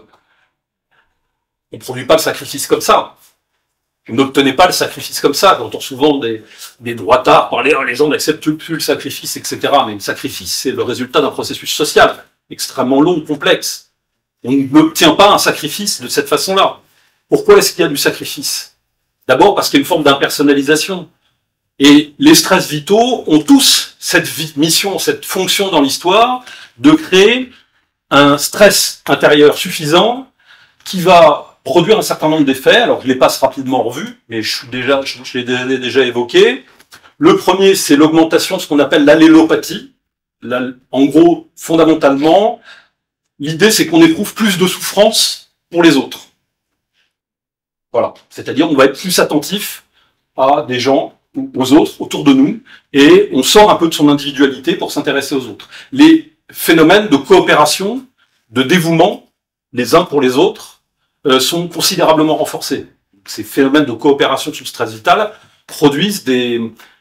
le sacrifice comme ça. Vous n'obtenez pas le sacrifice comme ça. J'entends souvent des droitards parler, les gens n'acceptent plus le sacrifice, etc. Mais le sacrifice, c'est le résultat d'un processus social extrêmement long, complexe. On n'obtient pas un sacrifice de cette façon-là. Pourquoi est-ce qu'il y a du sacrifice? D'abord parce qu'il y a une forme d'impersonnalisation. Et les stress vitaux ont tous cette mission, cette fonction dans l'histoire de créer un stress intérieur suffisant qui va produire un certain nombre d'effets. Alors, je les passe rapidement en revue, mais je l'ai déjà évoqué. Le premier, c'est l'augmentation de ce qu'on appelle l'allélopathie. En gros, fondamentalement, l'idée, c'est qu'on éprouve plus de souffrance pour les autres. Voilà. C'est-à-dire, on va être plus attentif à des gens, aux autres, autour de nous, et on sort un peu de son individualité pour s'intéresser aux autres. Les phénomènes de coopération, de dévouement, les uns pour les autres, sont considérablement renforcés. Ces phénomènes de coopération sous stress vital produisent des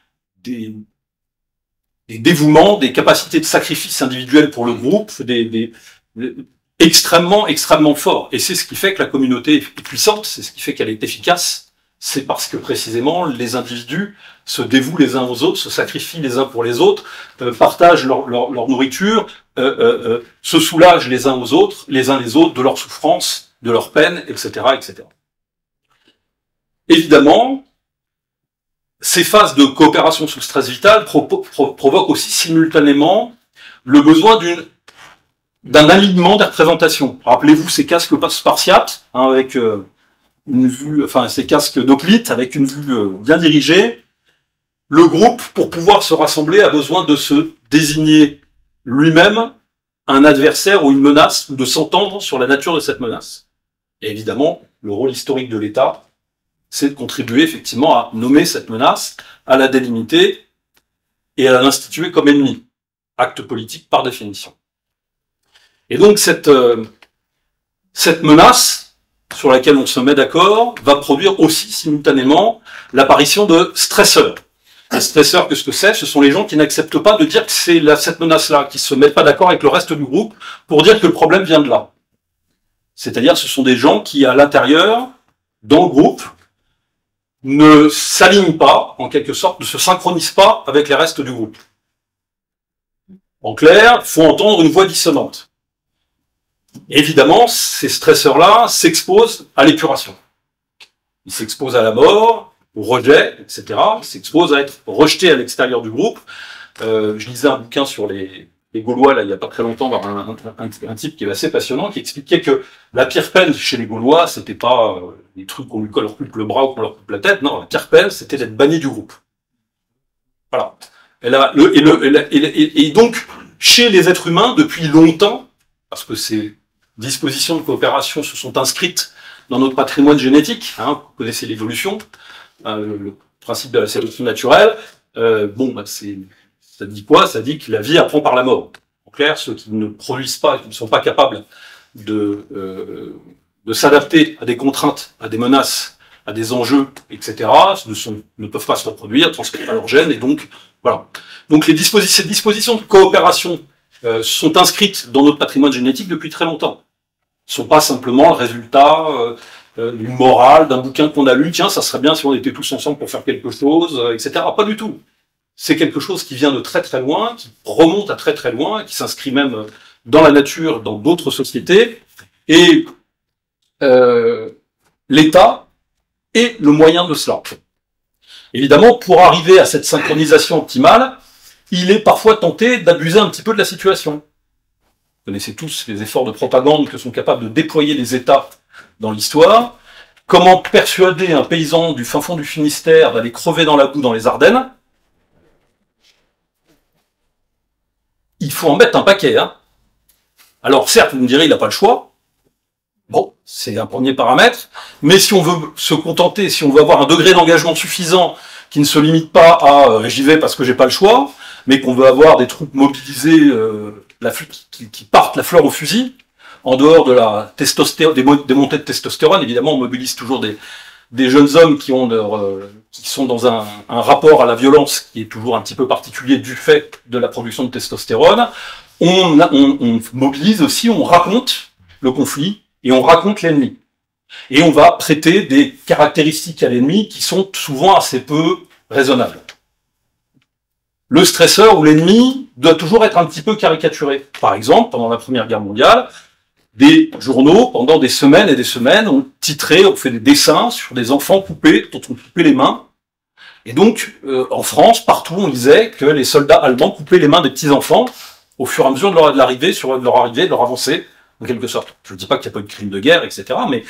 dévouements, des capacités de sacrifice individuel pour le groupe, extrêmement forts. Et c'est ce qui fait que la communauté est puissante, c'est ce qui fait qu'elle est efficace. C'est parce que précisément les individus se dévouent les uns aux autres, se sacrifient les uns pour les autres, partagent leur nourriture, se soulagent les uns les autres de leur souffrance, de leur peine, etc., etc. Évidemment, ces phases de coopération sous stress vital provoquent aussi simultanément le besoin d'un alignement des représentations. Rappelez-vous ces casques spartiates, avec une vue, ces casques d'hoplite avec une vue bien dirigée. Le groupe, pour pouvoir se rassembler, a besoin de se désigner lui-même un adversaire ou une menace, ou de s'entendre sur la nature de cette menace. Et évidemment, le rôle historique de l'État, c'est de contribuer effectivement à nommer cette menace, à la délimiter et à l'instituer comme ennemi. Acte politique par définition. Et donc cette menace, sur laquelle on se met d'accord, va produire aussi simultanément l'apparition de stresseurs. Les stresseurs, qu'est-ce que c'est? Ce sont les gens qui n'acceptent pas de dire que c'est cette menace-là, qui se mettent pas d'accord avec le reste du groupe pour dire que le problème vient de là. C'est-à-dire, ce sont des gens qui, à l'intérieur, dans le groupe, ne s'alignent pas, en quelque sorte, ne se synchronisent pas avec les restes du groupe. En clair, il faut entendre une voix dissonante. Évidemment, ces stresseurs-là s'exposent à l'épuration. Ils s'exposent à la mort, au rejet, etc. Ils s'exposent à être rejetés à l'extérieur du groupe. Je lisais un bouquin sur les Gaulois, là, il n'y a pas très longtemps, un type qui est assez passionnant, qui expliquait que la pire peine chez les Gaulois, c'était pas les trucs qu'on leur coupe le bras ou qu'on leur coupe la tête, non, la pire peine, c'était d'être banni du groupe. Voilà. Et donc, chez les êtres humains, depuis longtemps, parce que ces dispositions de coopération se sont inscrites dans notre patrimoine génétique, vous connaissez l'évolution, le principe de la sélection naturelle, ça dit quoi? Ça dit que la vie apprend par la mort. En clair, ceux qui ne produisent pas, qui ne sont pas capables de s'adapter à des contraintes, à des menaces, à des enjeux, etc., ne peuvent pas se reproduire, transmettre à leur gènes, et donc, voilà. Donc ces dispositions de coopération sont inscrites dans notre patrimoine génétique depuis très longtemps. Ne sont pas simplement le résultat d'une morale, d'un bouquin qu'on a lu, tiens, ça serait bien si on était tous ensemble pour faire quelque chose, etc. Pas du tout. C'est quelque chose qui vient de très très loin, qui remonte à très très loin, qui s'inscrit même dans la nature, dans d'autres sociétés, et l'État est le moyen de cela. Évidemment, pour arriver à cette synchronisation optimale, il est parfois tenté d'abuser un petit peu de la situation. Vous connaissez tous les efforts de propagande que sont capables de déployer les États dans l'histoire. Comment persuader un paysan du fin fond du Finistère d'aller crever dans la boue dans les Ardennes? il faut en mettre un paquet. Hein. Alors certes, vous me direz, il n'a pas le choix. Bon, c'est un premier paramètre. Mais si on veut se contenter, si on veut avoir un degré d'engagement suffisant qui ne se limite pas à j'y vais parce que j'ai pas le choix, mais qu'on veut avoir des troupes mobilisées qui partent la fleur au fusil, en dehors de la testostérone, des montées de testostérone, évidemment, on mobilise toujours des jeunes hommes qui sont dans un rapport à la violence qui est toujours un petit peu particulier du fait de la production de testostérone. On mobilise aussi, on raconte le conflit et on raconte l'ennemi. Et on va prêter des caractéristiques à l'ennemi qui sont souvent assez peu raisonnables. Le stresseur ou l'ennemi doit toujours être un petit peu caricaturé. Par exemple, pendant la Première Guerre mondiale, des journaux, pendant des semaines et des semaines, ont titré, ont fait des dessins sur des enfants coupés, dont on coupait les mains. Et donc, en France, partout, on lisait que les soldats allemands coupaient les mains des petits-enfants au fur et à mesure de leur arrivée, de leur avancée, en quelque sorte. Je ne dis pas qu'il n'y a pas eu de crime de guerre, etc., mais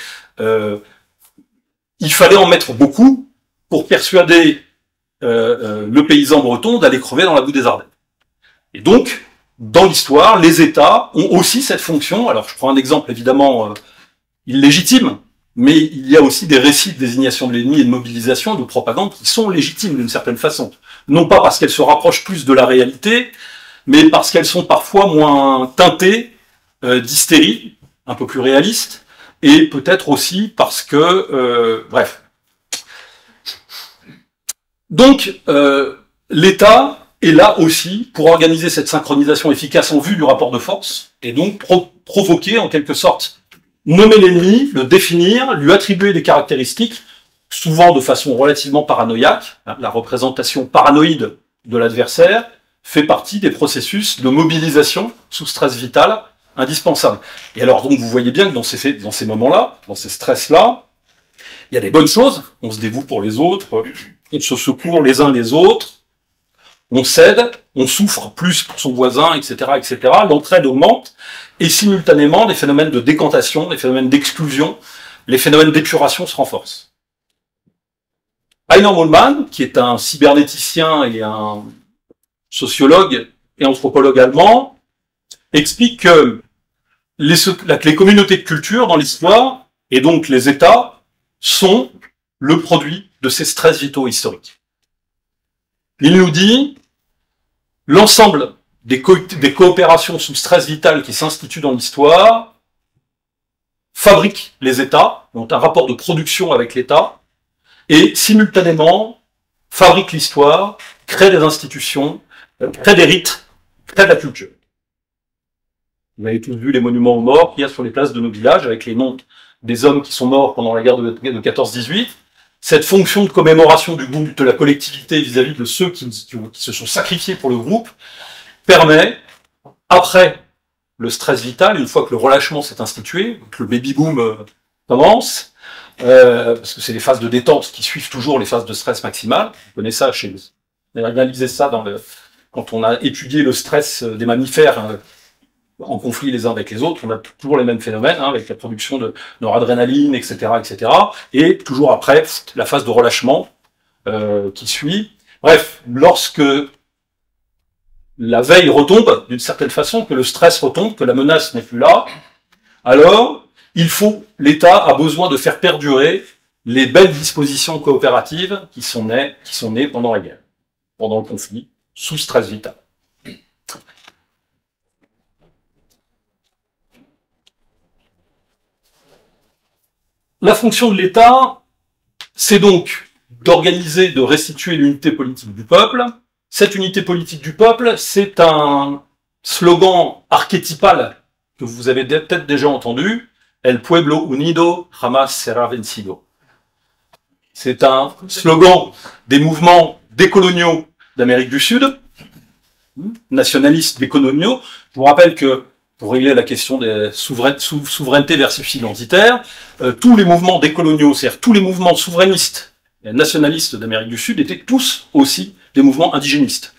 il fallait en mettre beaucoup pour persuader le paysan breton d'aller crever dans la boue des Ardennes. Et donc, dans l'histoire, les États ont aussi cette fonction. Alors, je prends un exemple évidemment illégitime, mais il y a aussi des récits de désignation de l'ennemi et de mobilisation, de propagande qui sont légitimes d'une certaine façon. Non pas parce qu'elles se rapprochent plus de la réalité, mais parce qu'elles sont parfois moins teintées d'hystérie, un peu plus réalistes, et peut-être aussi parce que, bref. Donc, l'État est là aussi pour organiser cette synchronisation efficace en vue du rapport de force, et donc provoquer en quelque sorte, nommer l'ennemi, le définir, lui attribuer des caractéristiques, souvent de façon relativement paranoïaque. La représentation paranoïde de l'adversaire fait partie des processus de mobilisation sous stress vital indispensables. Et alors donc vous voyez bien que dans ces moments-là, dans ces stress-là, il y a des bonnes choses, on se dévoue pour les autres, on se secourt les uns les autres, on cède, on souffre plus pour son voisin, etc., etc. L'entraide augmente, et simultanément, les phénomènes de décantation, les phénomènes d'exclusion, les phénomènes d'épuration se renforcent. Heiner Mühlmann, qui est un cybernéticien et un sociologue et anthropologue allemand, explique que les communautés de culture dans l'histoire, et donc les États, sont le produit de ces stress vitaux historiques. Il nous dit, l'ensemble des coopérations sous stress vital qui s'instituent dans l'histoire fabriquent les États, ont un rapport de production avec l'État, et simultanément fabriquent l'histoire, créent des institutions, créent des rites, créent de la culture. Vous avez tous vu les monuments aux morts qu'il y a sur les places de nos villages, avec les noms des hommes qui sont morts pendant la guerre de 14-18. Cette fonction de commémoration du groupe, de la collectivité vis-à-vis de ceux qui se sont sacrifiés pour le groupe, permet, après le stress vital, une fois que le relâchement s'est institué, que le baby-boom commence, parce que c'est les phases de détente qui suivent toujours les phases de stress maximal. Vous connaissez ça chez nous. On a analysé ça quand on a étudié le stress des mammifères en conflit les uns avec les autres, on a toujours les mêmes phénomènes, avec la production de noradrénaline, etc., etc., et toujours après, la phase de relâchement qui suit. Bref, lorsque la veille retombe, d'une certaine façon, que le stress retombe, que la menace n'est plus là, alors, l'État a besoin de faire perdurer les belles dispositions coopératives qui sont nées pendant la guerre, pendant le conflit, sous stress vital. La fonction de l'État, c'est donc d'organiser, de restituer l'unité politique du peuple. Cette unité politique du peuple, c'est un slogan archétypal que vous avez peut-être déjà entendu, El pueblo unido jamás será vencido. C'est un slogan des mouvements décoloniaux d'Amérique du Sud, nationalistes décoloniaux. Je vous rappelle que pour régler la question des souveraineté versus identitaire, tous les mouvements décoloniaux, c'est-à-dire tous les mouvements souverainistes et nationalistes d'Amérique du Sud étaient tous aussi des mouvements indigénistes.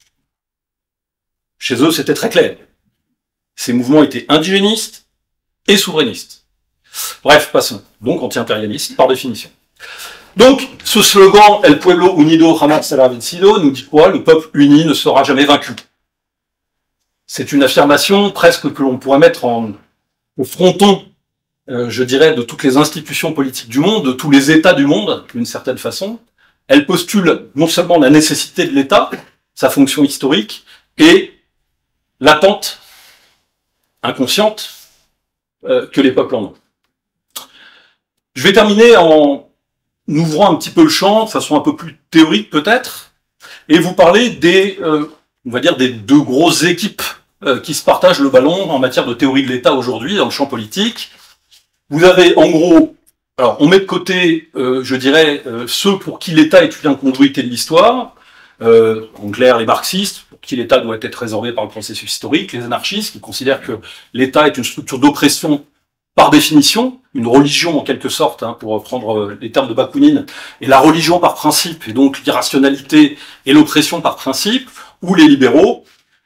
Chez eux, c'était très clair. Ces mouvements étaient indigénistes et souverainistes. Bref, passons. Donc anti-impérialistes, par définition. Donc, ce slogan « El pueblo unido jamás será vencido » nous dit quoi? Le peuple uni ne sera jamais vaincu. C'est une affirmation presque que l'on pourrait mettre au fronton, je dirais, de toutes les institutions politiques du monde, de tous les États du monde, d'une certaine façon. Elle postule non seulement la nécessité de l'État, sa fonction historique, et l'attente inconsciente que les peuples en ont. Je vais terminer en ouvrant un petit peu le champ, de façon un peu plus théorique peut-être, et vous parler des, on va dire, des deux grosses équipes qui se partagent le ballon en matière de théorie de l'État aujourd'hui dans le champ politique. Vous avez en gros, alors on met de côté, je dirais, ceux pour qui l'État est une incongruité de l'histoire, en clair les marxistes, pour qui l'État doit être résorbé par le processus historique, les anarchistes qui considèrent que l'État est une structure d'oppression par définition, une religion en quelque sorte, hein, pour reprendre les termes de Bakounine, et la religion par principe, et donc l'irrationalité et l'oppression par principe, ou les libéraux,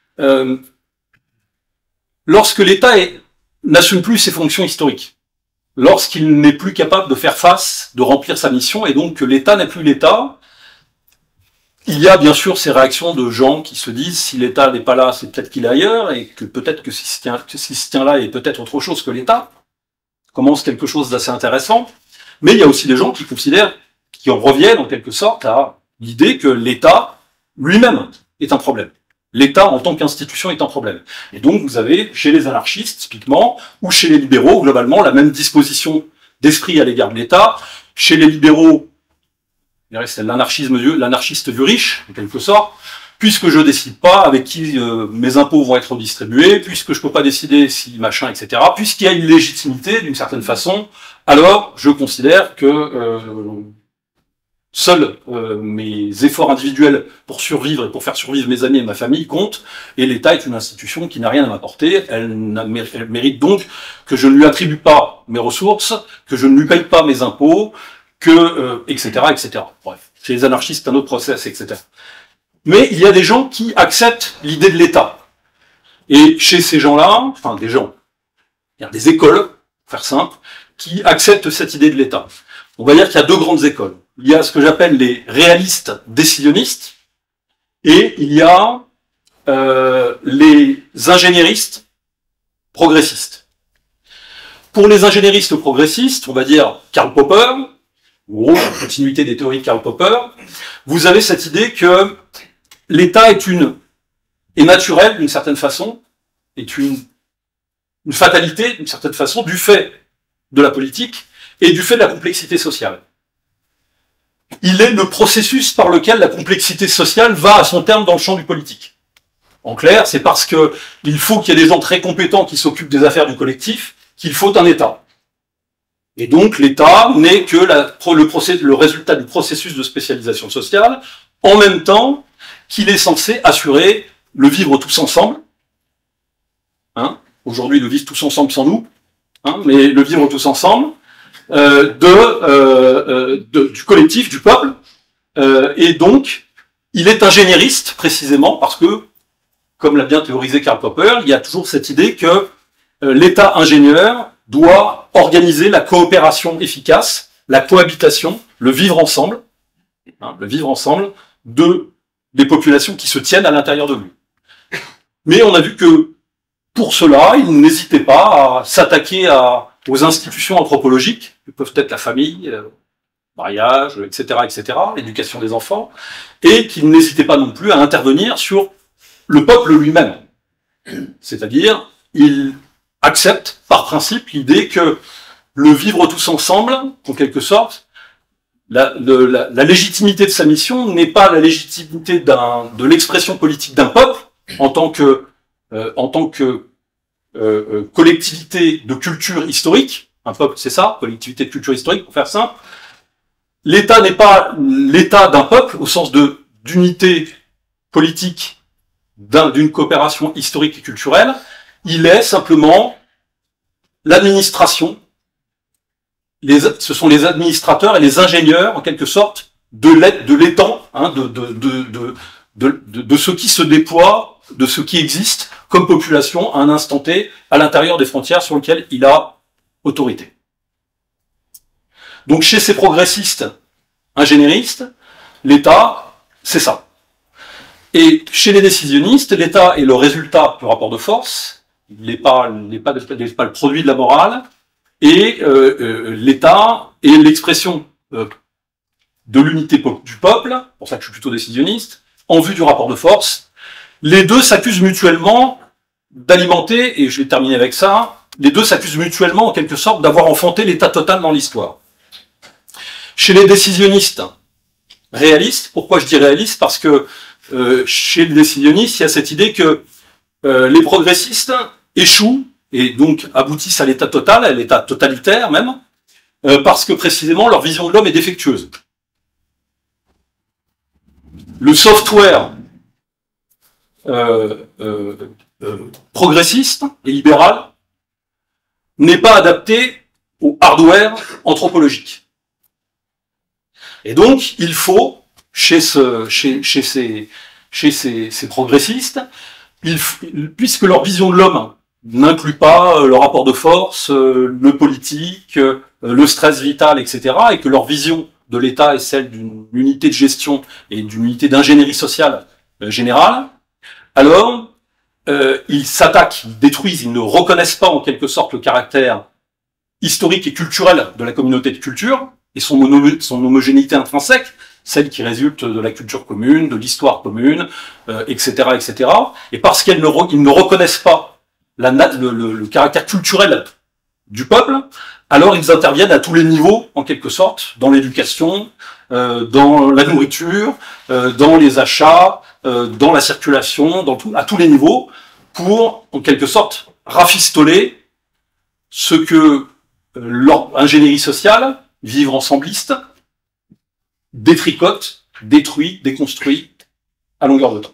lorsque l'État n'assume plus ses fonctions historiques, lorsqu'il n'est plus capable de faire face, de remplir sa mission, et donc que l'État n'est plus l'État, il y a bien sûr ces réactions de gens qui se disent si l'État n'est pas là, c'est peut-être qu'il est ailleurs, et que peut-être que s'il se tient là, il est peut-être autre chose que l'État. Commence quelque chose d'assez intéressant. Mais il y a aussi des gens qui considèrent, qui en reviennent en quelque sorte à l'idée que l'État lui-même est un problème. L'État en tant qu'institution est un problème. Et donc vous avez chez les anarchistes, typiquement, ou chez les libéraux, globalement, la même disposition d'esprit à l'égard de l'État. Chez les libéraux, c'est l'anarchiste du riche, en quelque sorte, puisque je décide pas avec qui mes impôts vont être distribués, puisque je peux pas décider si machin, etc., puisqu'il y a une légitimité d'une certaine façon, alors je considère que seuls mes efforts individuels pour survivre et pour faire survivre mes amis et ma famille comptent, et l'État est une institution qui n'a rien à m'apporter, elle mérite donc que je ne lui attribue pas mes ressources, que je ne lui paye pas mes impôts, que etc., etc. Bref, chez les anarchistes, c'est un autre process, etc. Mais il y a des gens qui acceptent l'idée de l'État. Et chez ces gens-là, enfin des gens, il y a des écoles, pour faire simple, qui acceptent cette idée de l'État. On va dire qu'il y a deux grandes écoles. Il y a ce que j'appelle les réalistes décisionnistes, et il y a les ingénieristes progressistes. Pour les ingénieristes progressistes, on va dire Karl Popper, en gros, la continuité des théories de Karl Popper, vous avez cette idée que l'État est naturel d'une certaine façon, est une fatalité d'une certaine façon, du fait de la politique et du fait de la complexité sociale. Il est le processus par lequel la complexité sociale va à son terme dans le champ du politique. En clair, c'est parce que il faut qu'il y ait des gens très compétents qui s'occupent des affaires du collectif qu'il faut un État. Et donc l'État n'est que le résultat du processus de spécialisation sociale, en même temps qu'il est censé assurer le vivre tous ensemble. Hein, aujourd'hui, le vivre tous ensemble sans nous, hein, mais le vivre tous ensemble du collectif, du peuple. Et donc, il est ingénieriste, précisément, parce que, comme l'a bien théorisé Karl Popper, il y a toujours cette idée que l'État ingénieur doit organiser la coopération efficace, la cohabitation, le vivre ensemble, hein, des populations qui se tiennent à l'intérieur de lui. Mais on a vu que, pour cela, il n'hésitait pas à s'attaquer aux institutions anthropologiques, que peuvent être la famille, mariage, etc., l'éducation des enfants, et qu'il n'hésitait pas non plus à intervenir sur le peuple lui-même. C'est-à-dire, il accepte par principe l'idée que le vivre tous ensemble, en quelque sorte, la légitimité de sa mission n'est pas la légitimité de l'expression politique d'un peuple en tant que collectivité de culture historique. Un peuple, c'est ça, collectivité de culture historique, pour faire simple. L'État n'est pas l'État d'un peuple au sens d'unité politique, d'une coopération historique et culturelle. Il est simplement l'administration. Ce sont les administrateurs et les ingénieurs, en quelque sorte, de l'étang, hein, de ce qui se déploie, de ce qui existe comme population à un instant T, à l'intérieur des frontières sur lesquelles il a autorité. Donc chez ces progressistes ingénieristes, l'État, c'est ça. Et chez les décisionnistes, l'État est le résultat du rapport de force, il n'est pas le produit de la morale, et l'État est l'expression de l'unité du peuple, pour ça que je suis plutôt décisionniste, en vue du rapport de force. Les deux s'accusent mutuellement d'alimenter, et je vais terminer avec ça, les deux s'accusent mutuellement en quelque sorte d'avoir enfanté l'État total dans l'histoire. Chez les décisionnistes réalistes, pourquoi je dis réalistes? Parce que chez les décisionnistes, il y a cette idée que les progressistes échouent et donc aboutissent à l'état total, à l'état totalitaire même, parce que précisément leur vision de l'homme est défectueuse. Le software progressiste et libéral n'est pas adapté au hardware anthropologique. Et donc, il faut, chez ces progressistes, puisque leur vision de l'homme n'inclut pas le rapport de force, le politique, le stress vital, etc., et que leur vision de l'État est celle d'une unité de gestion et d'une unité d'ingénierie sociale générale, alors ils s'attaquent, ils détruisent, ils ne reconnaissent pas en quelque sorte le caractère historique et culturel de la communauté de culture, et son homogénéité intrinsèque, celle qui résulte de la culture commune, de l'histoire commune, etc., etc. Et parce qu'ils ne reconnaissent pas le caractère culturel du peuple, alors ils interviennent à tous les niveaux, en quelque sorte, dans l'éducation, dans la nourriture, dans les achats, dans la circulation, à tous les niveaux, pour, en quelque sorte, rafistoler ce que l'ingénierie sociale, vivre ensembliste, détricote, détruit, déconstruit, à longueur de temps.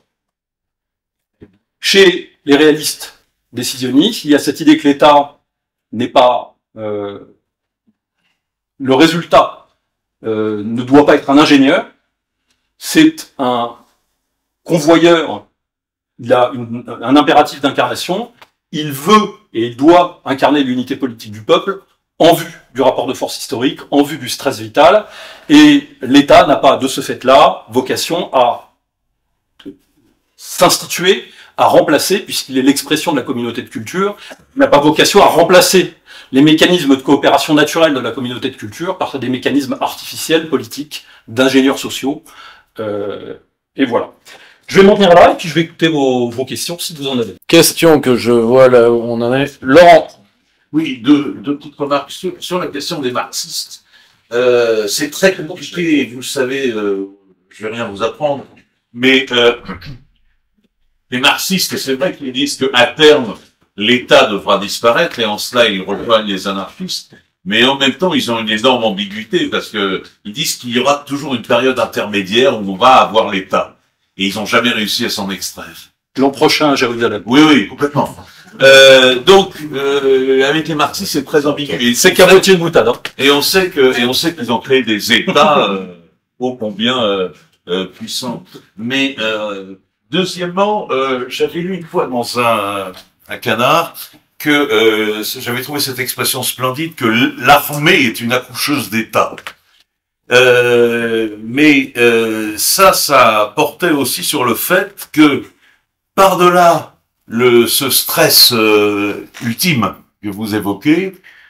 Chez les réalistes décisionnistes, il y a cette idée que l'État n'est pas le résultat, ne doit pas être un ingénieur, c'est un convoyeur, il a un impératif d'incarnation, il veut et il doit incarner l'unité politique du peuple en vue du rapport de force historique, en vue du stress vital, et l'État n'a pas, de ce fait-là, vocation à s'instituer, à remplacer, puisqu'il est l'expression de la communauté de culture, il n'a pas vocation à remplacer les mécanismes de coopération naturelle de la communauté de culture par des mécanismes artificiels, politiques, d'ingénieurs sociaux, et voilà. Je vais m'en tenir là, et puis je vais écouter vos questions, si vous en avez. Question que je vois là où on en est. Laurent. Oui, deux petites remarques sur la question des marxistes. C'est très compliqué, vous le savez, je vais rien vous apprendre, mais les marxistes, c'est vrai qu'ils disent qu'à terme, l'État devra disparaître, et en cela, ils rejoignent les anarchistes, mais en même temps, ils ont une énorme ambiguïté, parce que ils disent qu'il y aura toujours une période intermédiaire où on va avoir l'État, et ils n'ont jamais réussi à s'en extraire. L'an prochain à Jérusalem. Oui, oui, complètement. Donc, avec les marxistes, c'est très ambigu. C'est qu'à moitié de boutade, hein. Et on sait qu'ils ont créé des États ô combien puissants. Mais deuxièmement, j'avais lu une fois dans un canard que j'avais trouvé cette expression splendide que l'armée est une accoucheuse d'État. Mais ça portait aussi sur le fait que par-delà ce stress ultime que vous évoquez,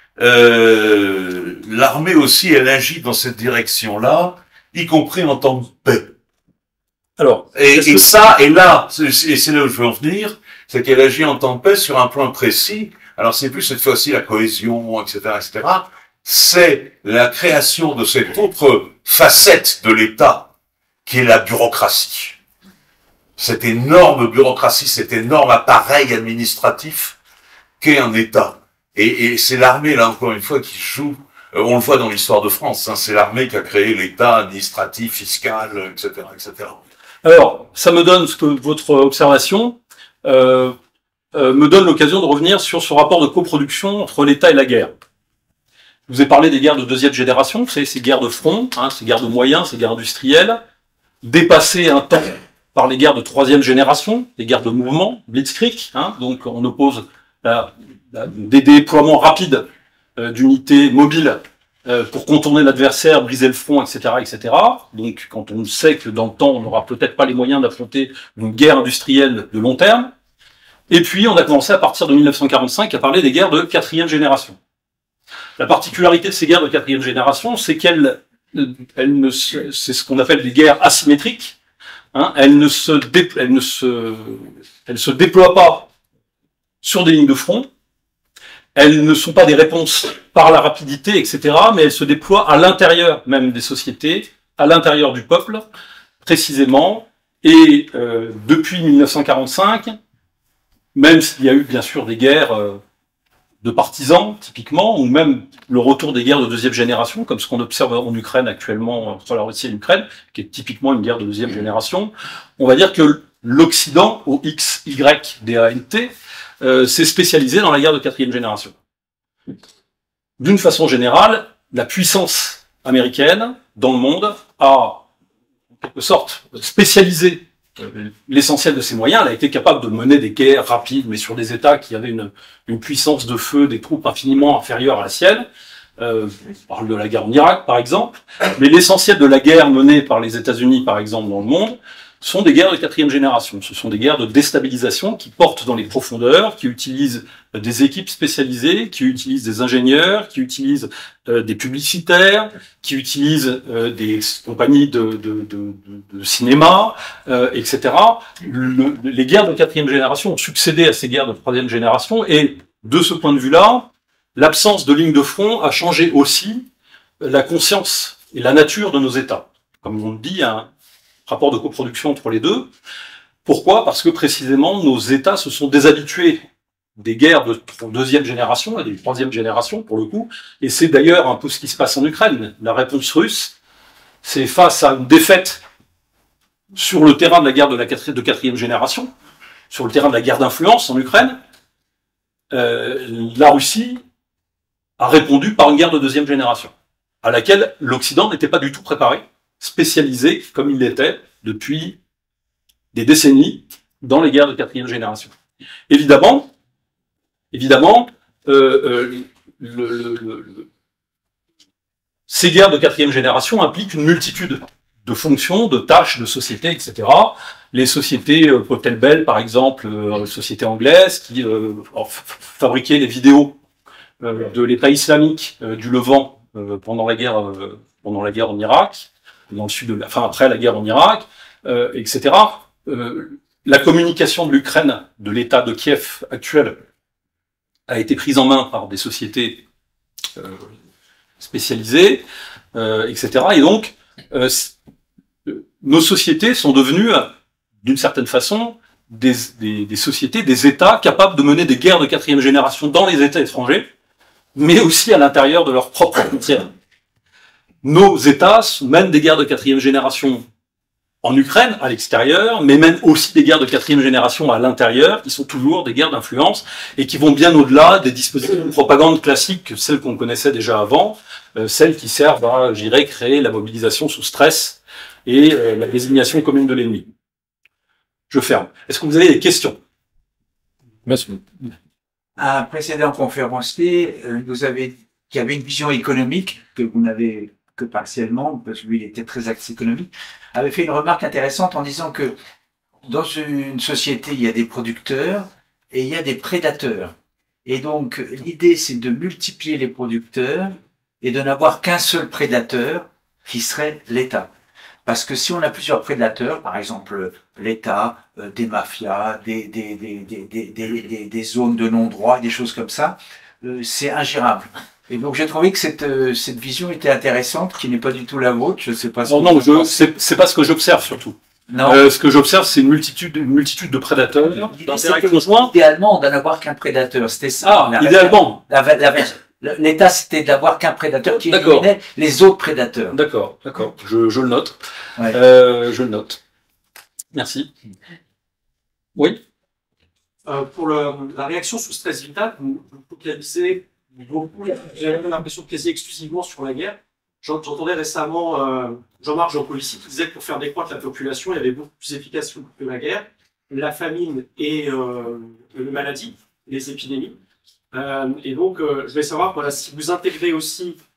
l'armée aussi, elle agit dans cette direction-là, y compris en temps de paix. Alors, et là, c'est là où je veux en venir, c'est qu'elle agit en temps de paix sur un point précis. Alors c'est plus cette fois-ci la cohésion, etc., etc. C'est la création de cette autre facette de l'État, qui est la bureaucratie. Cette énorme bureaucratie, cet énorme appareil administratif qu'est un État. Et c'est l'armée, là, encore une fois, qui joue, on le voit dans l'histoire de France, hein, c'est l'armée qui a créé l'État administratif, fiscal, etc., etc. Alors, ça me donne, votre observation me donne l'occasion de revenir sur ce rapport de coproduction entre l'État et la guerre. Je vous ai parlé des guerres de deuxième génération, vous savez, ces guerres de front, hein, ces guerres de moyens, ces guerres industrielles, dépassées un temps par les guerres de troisième génération, les guerres de mouvement, Blitzkrieg, hein, donc on oppose des déploiements rapides d'unités mobiles pour contourner l'adversaire, briser le front, etc., etc. Donc, quand on sait que dans le temps, on n'aura peut-être pas les moyens d'affronter une guerre industrielle de long terme. Et puis, on a commencé à partir de 1945 à parler des guerres de quatrième génération. La particularité de ces guerres de quatrième génération, c'est c'est ce qu'on appelle des guerres asymétriques. Hein, elles ne se déploient pas sur des lignes de front. Elles ne sont pas des réponses par la rapidité, etc., mais elles se déploient à l'intérieur même des sociétés, à l'intérieur du peuple, précisément. Et depuis 1945, même s'il y a eu bien sûr des guerres de partisans, typiquement, ou même le retour des guerres de deuxième génération, comme ce qu'on observe en Ukraine actuellement, entre la Russie et l'Ukraine, qui est typiquement une guerre de deuxième génération, on va dire que l'Occident, au XYDANT, s'est spécialisé dans la guerre de quatrième génération. D'une façon générale, la puissance américaine dans le monde a, en quelque sorte, spécialisé l'essentiel de ses moyens. Elle a été capable de mener des guerres rapides, mais sur des États qui avaient une puissance de feu, des troupes infiniment inférieures à la sienne. On parle de la guerre en Irak, par exemple. Mais l'essentiel de la guerre menée par les États-Unis, par exemple, dans le monde, sont des guerres de quatrième génération. Ce sont des guerres de déstabilisation qui portent dans les profondeurs, qui utilisent des équipes spécialisées, qui utilisent des ingénieurs, qui utilisent des publicitaires, qui utilisent des compagnies de cinéma, etc. Les guerres de quatrième génération ont succédé à ces guerres de troisième génération, et de ce point de vue-là, l'absence de ligne de front a changé aussi la conscience et la nature de nos États. Comme on le dit, un rapport de coproduction entre les deux. Pourquoi? Parce que précisément, nos États se sont déshabitués des guerres de deuxième génération et de troisième génération, pour le coup. Et c'est d'ailleurs un peu ce qui se passe en Ukraine. La réponse russe, c'est face à une défaite sur le terrain de la guerre de quatrième génération, sur le terrain de la guerre d'influence en Ukraine, la Russie a répondu par une guerre de deuxième génération, à laquelle l'Occident n'était pas du tout préparé, spécialisé comme il l'était depuis des décennies dans les guerres de quatrième génération. Évidemment, ces guerres de quatrième génération impliquent une multitude de fonctions, de tâches, de sociétés, etc. Les sociétés Potel-Bell, par exemple, société anglaise, qui fabriquaient les vidéos de l'État islamique du Levant pendant la guerre en Irak, dans le sud après la guerre en Irak, etc. La communication de l'Ukraine, de l'État de Kiev actuel, a été prise en main par des sociétés spécialisées, etc. Et donc, nos sociétés sont devenues, d'une certaine façon, des sociétés, des États capables de mener des guerres de quatrième génération dans les États étrangers, mais aussi à l'intérieur de leurs propres frontières. Nos États mènent des guerres de quatrième génération en Ukraine, à l'extérieur, mais mènent aussi des guerres de quatrième génération à l'intérieur, qui sont toujours des guerres d'influence, et qui vont bien au-delà des dispositifs de propagande classiques, celles qu'on connaissait déjà avant, celles qui servent à, je dirais, créer la mobilisation sous stress et la désignation commune de l'ennemi. Je ferme. Est-ce que vous avez des questions? Merci. Un précédent conférencier nous avait dit qu'il y avait une vision économique que vous n'avez que partiellement, parce que lui, il était très axé économique, avait fait une remarque intéressante en disant que dans une société, il y a des producteurs et il y a des prédateurs. Et donc, l'idée, c'est de multiplier les producteurs et de n'avoir qu'un seul prédateur, qui serait l'État. Parce que si on a plusieurs prédateurs, par exemple l'État, des mafias, des zones de non-droit, des choses comme ça, c'est ingérable. Et donc j'ai trouvé que cette vision était intéressante, qui n'est pas du tout la vôtre. Je sais pas. C'est pas ce que j'observe surtout. Non. Ce que j'observe, c'est une multitude de prédateurs. Idéalement, on doit n'avoir qu'un prédateur. C'était ça. Ah, idéalement. L'État, c'était d'avoir qu'un prédateur qui éliminait les autres prédateurs. D'accord. Je le note. Ouais. Je le note. Merci. Oui. Pour la réaction sous stress vital, vous focalisez beaucoup, j'ai même l'impression quasi exclusivement sur la guerre. J'entendais récemment Jean-Marc Jancovici qui disait que pour faire décroître la population, il y avait beaucoup plus efficace que la guerre, la famine et les maladies, les épidémies. Et donc, je voulais savoir si vous intégrez aussi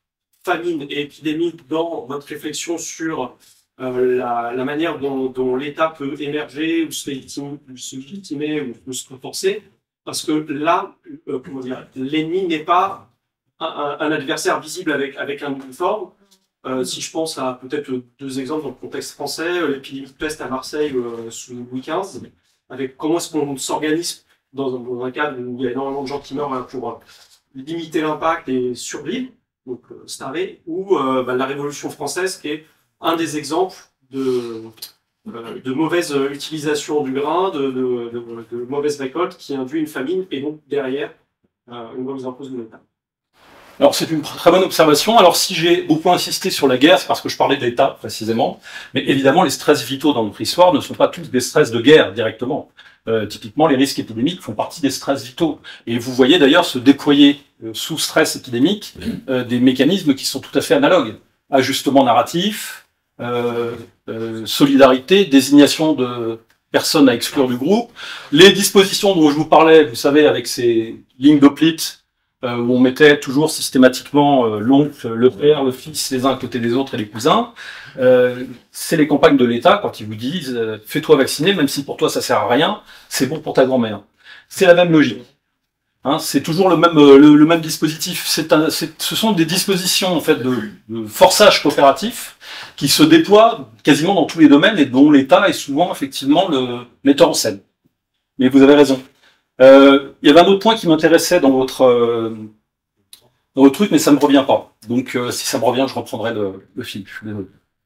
famine et épidémie dans votre réflexion sur la manière dont l'État peut émerger ou se légitimer ou se renforcer, parce que là, comment dire, l'ennemi n'est pas un adversaire visible avec un uniforme. Si je pense à peut-être deux exemples dans le contexte français, l'épidémie de peste à Marseille sous Louis XV, avec comment est-ce qu'on s'organise dans un cadre où il y a énormément de gens qui meurent pour limiter l'impact et survivre, donc Staré, ou la Révolution française qui est un des exemples de mauvaise utilisation du grain, de mauvaise récolte qui induit une famine et donc derrière une mauvaise impose de l'État. Alors c'est une très bonne observation. Alors si j'ai beaucoup insisté sur la guerre, c'est parce que je parlais d'État précisément. Mais évidemment, les stress vitaux dans notre histoire ne sont pas tous des stress de guerre directement. Typiquement, les risques épidémiques font partie des stress vitaux. Et vous voyez d'ailleurs se déployer sous stress épidémique des mécanismes qui sont tout à fait analogues. Ajustement narratif, solidarité, désignation de personnes à exclure du groupe. Les dispositions dont je vous parlais, vous savez, avec ces lignes d'Hoplite, où on mettait toujours systématiquement l'oncle, le père, le fils, les uns à côté des autres et les cousins. C'est les campagnes de l'État quand ils vous disent fais-toi vacciner, même si pour toi ça sert à rien, c'est bon pour ta grand-mère. C'est la même logique. Hein, c'est toujours le même dispositif. Ce sont des dispositions en fait de forçage coopératif qui se déploient quasiment dans tous les domaines et dont l'État est souvent effectivement le metteur en scène. Mais vous avez raison. Il y avait un autre point qui m'intéressait dans votre truc, mais ça me revient pas. Donc, si ça me revient, je reprendrai le fil. Je suis désolé.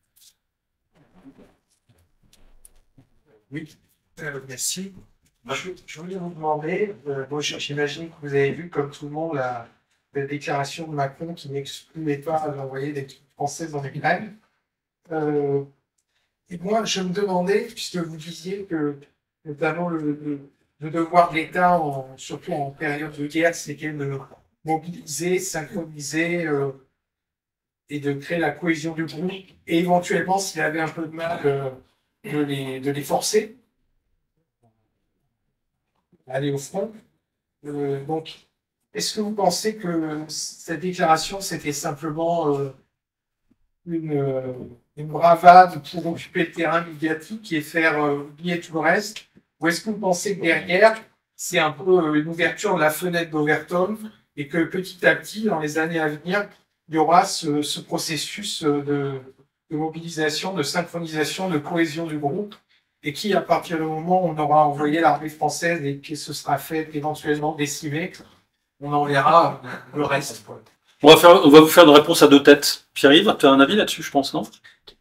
Oui, merci. Je voulais vous demander, j'imagine que vous avez vu, comme tout le monde, la déclaration de Macron qui n'excluait pas d'envoyer des troupes françaises en Ukraine. Et moi, je me demandais, puisque vous disiez que, notamment, le devoir de l'État, surtout en période de guerre, c'était de mobiliser, synchroniser et de créer la cohésion du groupe. Et éventuellement, s'il avait un peu de mal, de les forcer à aller au front. Donc, est-ce que vous pensez que cette déclaration, c'était simplement une bravade pour occuper le terrain médiatique et faire oublier tout le reste? Ou est-ce que vous pensez que derrière, c'est un peu une ouverture de la fenêtre d'Overton et que petit à petit, dans les années à venir, il y aura ce processus de mobilisation, de synchronisation, de cohésion du groupe et qui, à partir du moment où on aura envoyé l'armée française et que ce sera fait éventuellement décimer, on enverra le reste. On va vous faire une réponse à deux têtes. Pierre-Yves, tu as un avis là-dessus, je pense, non?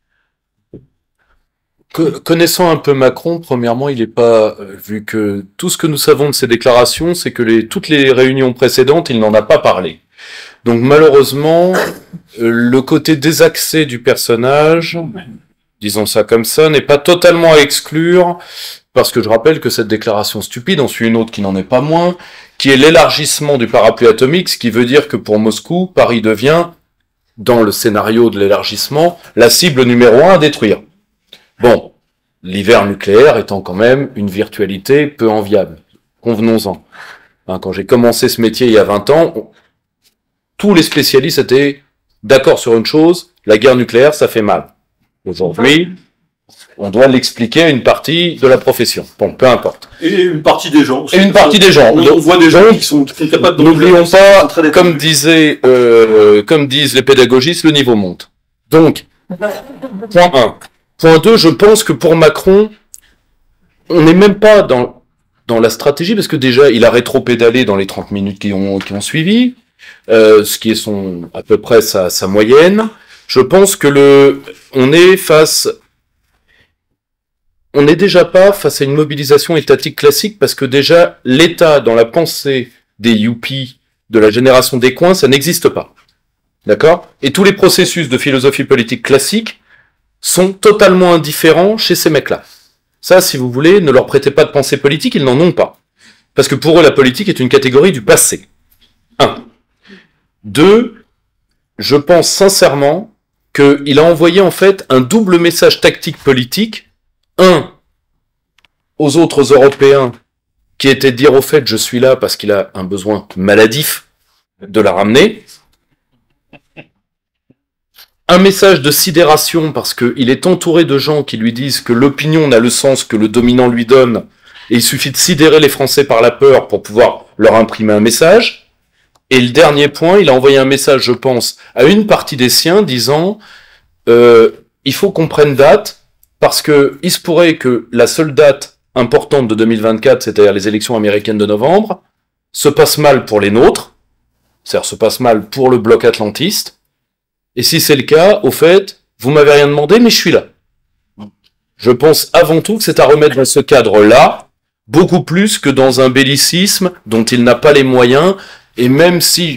Connaissant un peu Macron, premièrement, il n'est pas, vu que tout ce que nous savons de ses déclarations, c'est que toutes les réunions précédentes, il n'en a pas parlé. Donc malheureusement, le côté désaxé du personnage, disons ça comme ça, n'est pas totalement à exclure, parce que je rappelle que cette déclaration stupide, en suit une autre qui n'en est pas moins, qui est l'élargissement du parapluie atomique, ce qui veut dire que pour Moscou, Paris devient, dans le scénario de l'élargissement, la cible numéro 1 à détruire. Bon, l'hiver nucléaire étant quand même une virtualité peu enviable. Convenons-en. Hein, quand j'ai commencé ce métier il y a 20 ans, tous les spécialistes étaient d'accord sur une chose, la guerre nucléaire, ça fait mal. Aujourd'hui, on doit l'expliquer à une partie de la profession. Bon, peu importe. Et une partie des gens aussi. Et une partie des gens. On voit des gens qui sont capables de... N'oublions pas, comme disent les pédagogistes, le niveau monte. Donc, point 1. Point 2, je pense que pour Macron, on n'est même pas dans la stratégie, parce que déjà, il a rétro-pédalé dans les 30 minutes qui ont suivi, ce qui est à peu près sa moyenne. Je pense que on n'est déjà pas face à une mobilisation étatique classique, parce que déjà, l'État, dans la pensée des yuppies de la génération des coins, ça n'existe pas. D'accord? Et tous les processus de philosophie politique classique sont totalement indifférents chez ces mecs-là. Ça, si vous voulez, ne leur prêtez pas de pensée politique, ils n'en ont pas. Parce que pour eux, la politique est une catégorie du passé. 1. 2. Je pense sincèrement qu'il a envoyé en fait un double message tactique politique. 1. Aux autres Européens, qui était de dire au fait, je suis là parce qu'il a un besoin maladif de la ramener. un message de sidération parce qu'il est entouré de gens qui lui disent que l'opinion n'a le sens que le dominant lui donne, et il suffit de sidérer les Français par la peur pour pouvoir leur imprimer un message. Et le dernier point, il a envoyé un message, je pense, à une partie des siens disant il faut qu'on prenne date, parce que il se pourrait que la seule date importante de 2024, c'est-à-dire les élections américaines de novembre, se passe mal pour les nôtres, c'est-à-dire se passe mal pour le bloc atlantiste. Et si c'est le cas, au fait, vous m'avez rien demandé, mais je suis là. Je pense avant tout que c'est à remettre dans ce cadre-là, beaucoup plus que dans un bellicisme dont il n'a pas les moyens, et même si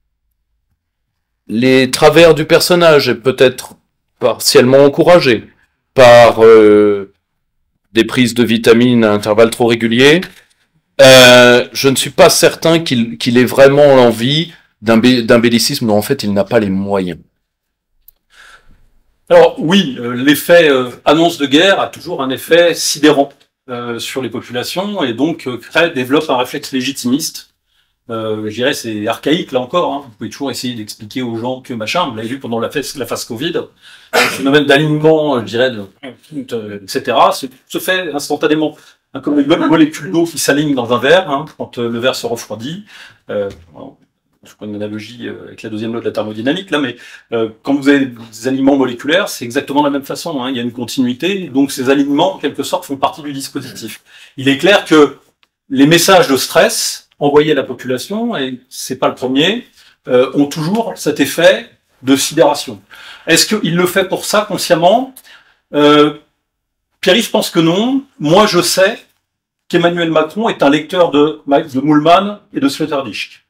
les travers du personnage est peut-être partiellement encouragé par des prises de vitamines à intervalles trop réguliers, je ne suis pas certain qu'il ait vraiment l'envie d'un bellicisme dont en fait il n'a pas les moyens. Alors oui, l'effet annonce de guerre a toujours un effet sidérant sur les populations et donc développe un réflexe légitimiste. Je dirais c'est archaïque là encore. Hein. Vous pouvez toujours essayer d'expliquer aux gens que machin. Vous l'avez vu pendant la phase Covid, le phénomène d'alignement, je dirais, etc. Se fait instantanément. Hein, comme une molécule d'eau qui s'aligne dans un verre hein, quand le verre se refroidit. Je prends une analogie avec la deuxième loi de la thermodynamique, là, mais quand vous avez des alignements moléculaires, c'est exactement de la même façon. Hein, il y a une continuité, donc ces alignements, en quelque sorte, font partie du dispositif. Il est clair que les messages de stress envoyés à la population, et c'est pas le premier, ont toujours cet effet de sidération. Est-ce qu'il le fait pour ça consciemment Pierre-Yves pense que non. Moi, je sais qu'Emmanuel Macron est un lecteur de Moulman et de Sloterdijk.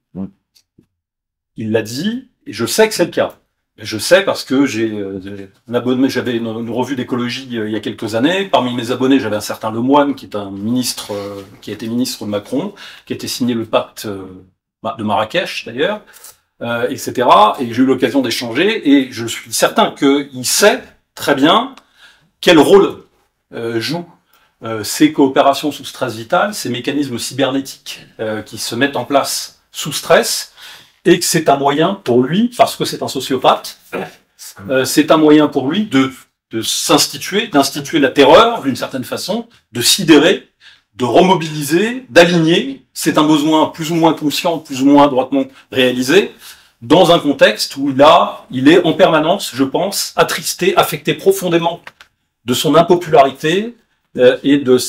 Il l'a dit, et je sais que c'est le cas. Je sais parce que j'ai un abonné, j'avais une revue d'écologie il y a quelques années. Parmi mes abonnés, j'avais un certain Lemoine, qui est un ministre, qui a été ministre de Macron, qui a été signé le pacte de Marrakech d'ailleurs, etc. Et j'ai eu l'occasion d'échanger, et je suis certain qu'il sait très bien quel rôle jouent ces coopérations sous stress vital, ces mécanismes cybernétiques qui se mettent en place sous stress, et que c'est un moyen pour lui, parce que c'est un sociopathe, c'est un moyen pour lui d'instituer la terreur d'une certaine façon, de sidérer, de remobiliser, d'aligner. C'est un besoin plus ou moins conscient, plus ou moins adroitement réalisé, dans un contexte où il est en permanence, je pense, attristé, affecté profondément de son impopularité et de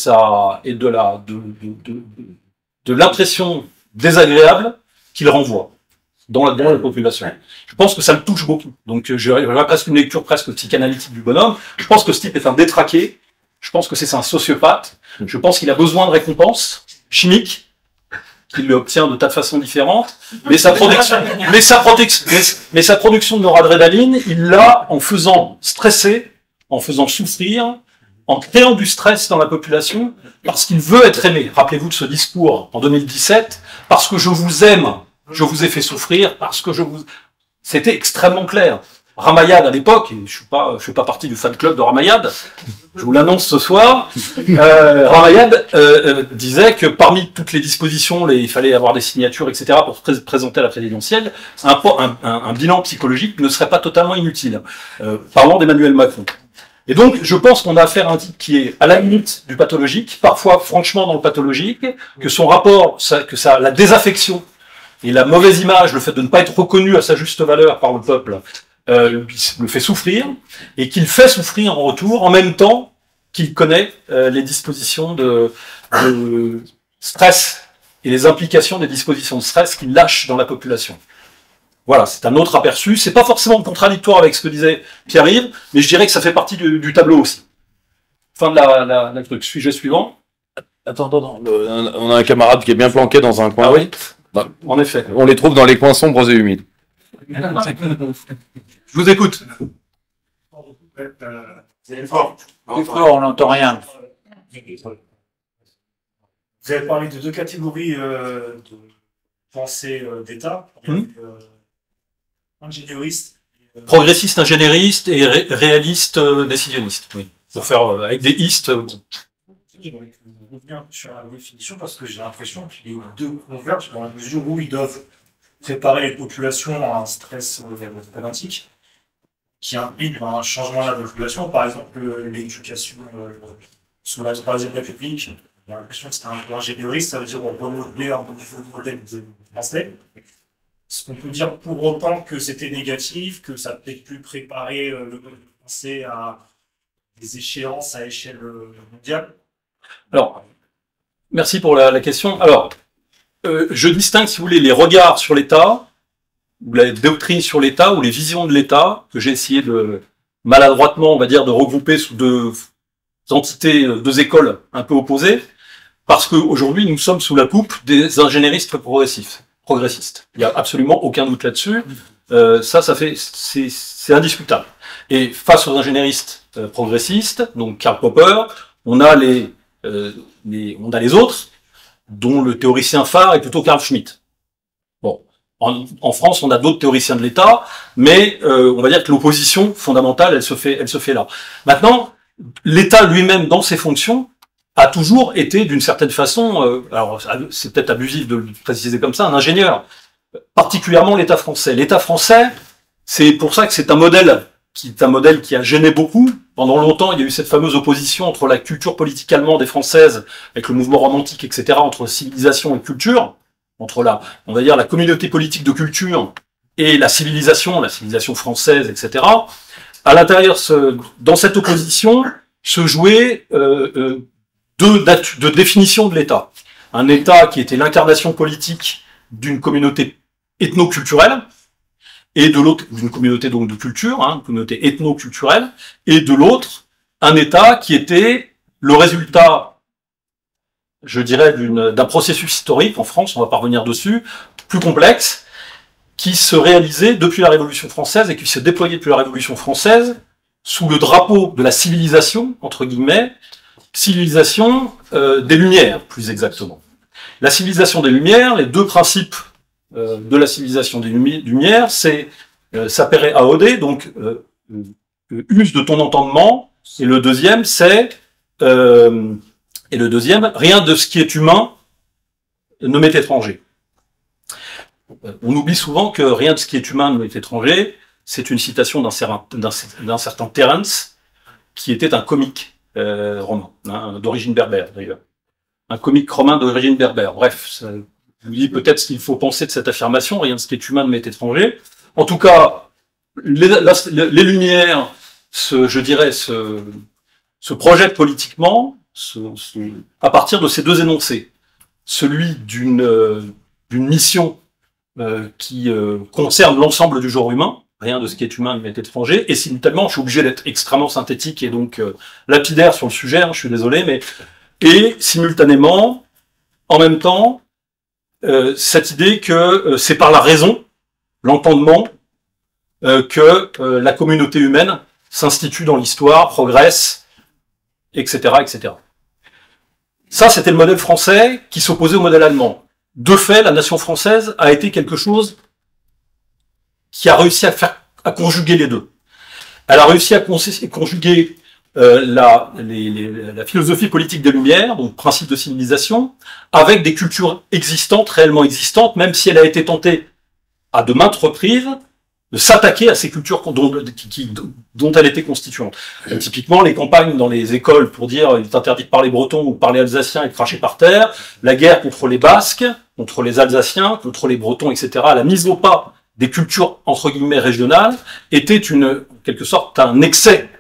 l'impression désagréable qu'il renvoie dans la population. Je pense que ça le touche beaucoup. Donc j'aurais presque une lecture presque psychanalytique du bonhomme. Je pense que ce type est un détraqué. Je pense que c'est un sociopathe. Je pense qu'il a besoin de récompenses chimiques qu'il l'obtient de tas de façons différentes. Mais sa production de noradrénaline, il l'a en faisant stresser, en faisant souffrir, en créant du stress dans la population, parce qu'il veut être aimé. Rappelez-vous de ce discours en 2017, parce que je vous aime, je vous ai fait souffrir, parce que C'était extrêmement clair. Ramayad, à l'époque, et je fais pas partie du fan club de Ramayad, je vous l'annonce ce soir, Ramayad disait que parmi toutes les dispositions, il fallait avoir des signatures, etc., pour se présenter à la présidentielle, un bilan psychologique ne serait pas totalement inutile. Parlant d'Emmanuel Macron. Et donc, je pense qu'on a affaire à un type qui est à la limite du pathologique, parfois franchement dans le pathologique, que son rapport, la désaffection et la mauvaise image, le fait de ne pas être reconnu à sa juste valeur par le peuple, le fait souffrir, et qu'il fait souffrir en retour, en même temps qu'il connaît les dispositions de stress et les implications des dispositions de stress qu'il lâche dans la population. Voilà, c'est un autre aperçu. C'est pas forcément contradictoire avec ce que disait Pierre-Yves, mais je dirais que ça fait partie du tableau aussi. Fin de la truc. Sujet suivant. Attends, on a un camarade qui est bien planqué dans un coin. Ah oui, en effet. On les trouve dans les coins sombres et humides. Je vous écoute. Plus fort, on n'entend rien. Vous avez parlé de deux catégories de pensée d'État. Ingénieuriste. Progressiste, ingéniériste et réaliste décisionniste. Oui. Pour faire avec des istes. Je vais revenir sur la définition parce que j'ai l'impression que les deux convergent dans la mesure où ils doivent préparer les populations à un stress climatique. qui impliquent un changement de la population. Par exemple, l'éducation sous la Troisième République, j'ai l'impression que c'était un peu ingénieuriste, ça veut dire on renouveler un peu le modèle français. Est-ce qu'on peut dire pour autant que c'était négatif, que ça a peut-être pu préparer le peuple français à des échéances à échelle mondiale? Alors, merci pour la question. Alors, je distingue, si vous voulez, les regards sur l'État, ou la doctrine sur l'État, ou les visions de l'État, que j'ai essayé de, maladroitement, on va dire, de regrouper sous deux entités, deux écoles un peu opposées, parce qu'aujourd'hui, nous sommes sous la coupe des ingénieristes progressistes. Il n'y a absolument aucun doute là-dessus. C'est indiscutable. Et face aux ingénieristes progressistes, donc Karl Popper, on a les autres, dont le théoricien phare est plutôt Carl Schmitt. Bon, en France, on a d'autres théoriciens de l'État, mais on va dire que l'opposition fondamentale, elle se fait là. Maintenant, l'État lui-même, dans ses fonctions, a toujours été, d'une certaine façon, alors c'est peut-être abusif de le préciser comme ça, un ingénieur. Particulièrement l'État français. L'État français, c'est pour ça que c'est un modèle qui a gêné beaucoup. Pendant longtemps, il y a eu cette fameuse opposition entre la culture politique allemande et française, avec le mouvement romantique, etc., entre civilisation et culture, entre on va dire, la communauté politique de culture et la civilisation française, etc. À l'intérieur, dans cette opposition, se jouaient deux définitions de l'État. Un État qui était l'incarnation politique d'une communauté ethno-culturelle, et de l'autre, d'une communauté donc de culture, une communauté ethno-culturelle, et de l'autre, un État qui était le résultat, je dirais, d'un processus historique, en France, on va pas revenir dessus, plus complexe, qui se réalisait depuis la Révolution française et qui se déployait depuis la Révolution française sous le drapeau de la civilisation, entre guillemets, civilisation des Lumières, plus exactement. La civilisation des Lumières, les deux principes de la civilisation des Lumières, c'est sapere aude, donc use de ton entendement, et le deuxième, rien de ce qui est humain ne m'est étranger. On oublie souvent que rien de ce qui est humain ne m'est étranger, c'est une citation d'un certain Terence, qui était un comique romain, d'origine berbère d'ailleurs. Un comique romain d'origine berbère. Bref, ça vous dit peut-être ce qu'il faut penser de cette affirmation, rien de ce qui est humain ne m'est étranger. En tout cas, les Lumières, je dirais, se projettent politiquement à partir de ces deux énoncés. Celui d'une mission qui concerne l'ensemble du genre humain, rien de ce qui est humain ne m'est étranger, et simultanément, je suis obligé d'être extrêmement synthétique et donc lapidaire sur le sujet, je suis désolé, mais et simultanément, en même temps, cette idée que c'est par la raison, l'entendement, que la communauté humaine s'institue dans l'histoire, progresse, etc., etc. Ça, c'était le modèle français qui s'opposait au modèle allemand. De fait, la nation française a été quelque chose qui a réussi à conjuguer les deux. Elle a réussi à conjuguer la philosophie politique des Lumières, donc principe de civilisation, avec des cultures existantes, réellement existantes, même si elle a été tentée à de maintes reprises de s'attaquer à ces cultures dont elle était constituante. Typiquement, les campagnes dans les écoles pour dire il est interdit de parler breton ou parler alsacien et de cracher par terre, la guerre contre les Basques, contre les Alsaciens, contre les Bretons, etc., la mise au pas des cultures entre guillemets régionales était en quelque sorte un excès.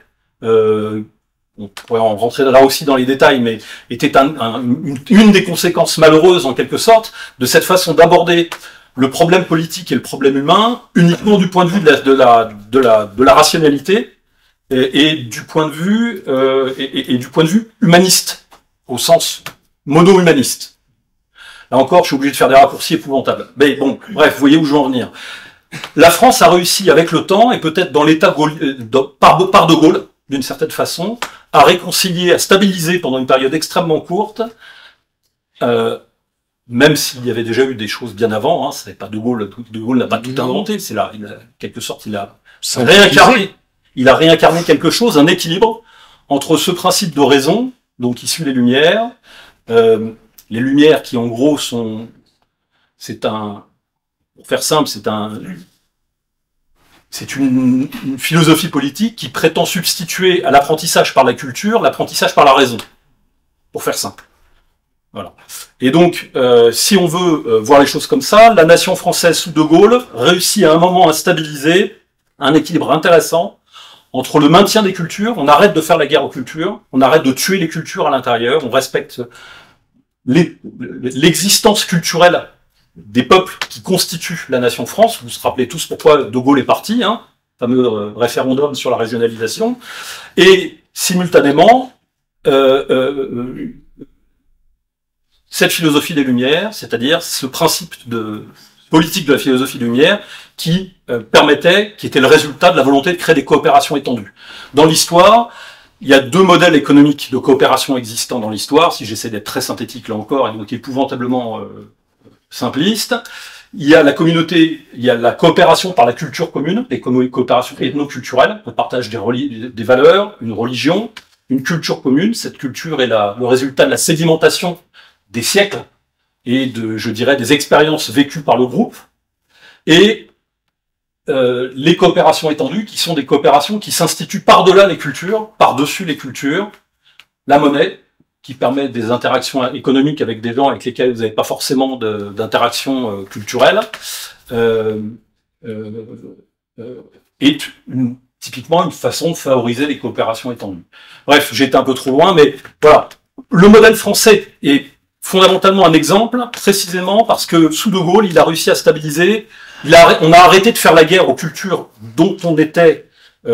On pourrait en rentrer là aussi dans les détails, mais était une des conséquences malheureuses en quelque sorte de cette façon d'aborder le problème politique et le problème humain uniquement du point de vue de la rationalité et du point de vue du point de vue humaniste au sens mono-humaniste. Là encore, je suis obligé de faire des raccourcis épouvantables. Mais bon, bref, vous voyez où je veux en venir. La France a réussi avec le temps et peut-être dans l'état par De Gaulle, d'une certaine façon, à réconcilier, à stabiliser pendant une période extrêmement courte. Même s'il y avait déjà eu des choses bien avant, c'est pas De Gaulle n'a pas tout inventé, c'est là, quelque sorte, il a réincarné quelque chose, un équilibre entre ce principe de raison, donc issu des Lumières, les Lumières qui en gros pour faire simple, c'est une philosophie politique qui prétend substituer à l'apprentissage par la culture, l'apprentissage par la raison, pour faire simple. Voilà. Et donc, si on veut voir les choses comme ça, la nation française sous De Gaulle réussit à un moment à stabiliser un équilibre intéressant entre le maintien des cultures, on arrête de faire la guerre aux cultures, on arrête de tuer les cultures à l'intérieur, on respecte l'existence culturelle des peuples qui constituent la nation France. Vous vous rappelez tous pourquoi De Gaulle est parti, hein, fameux référendum sur la régionalisation, et simultanément, cette philosophie des Lumières, c'est-à-dire ce principe de politique de la philosophie des Lumières qui qui était le résultat de la volonté de créer des coopérations étendues. Dans l'histoire, il y a deux modèles économiques de coopération existants dans l'histoire, si j'essaie d'être très synthétique là encore, et donc épouvantablement simpliste. Il y a la communauté, il y a la coopération par la culture commune, les coopérations ethno-culturelles, on partage des valeurs, une religion, une culture commune. Cette culture est le résultat de la sédimentation des siècles et je dirais, des expériences vécues par le groupe. Et les coopérations étendues, qui sont des coopérations qui s'instituent par-delà les cultures, par-dessus les cultures, la monnaie, qui permet des interactions économiques avec des gens avec lesquels vous n'avez pas forcément d'interaction culturelle, est typiquement une façon de favoriser les coopérations étendues. Bref, j'ai été un peu trop loin, mais voilà. Le modèle français est fondamentalement un exemple, précisément parce que sous De Gaulle, il a réussi à stabiliser, on a arrêté de faire la guerre aux cultures dont on était,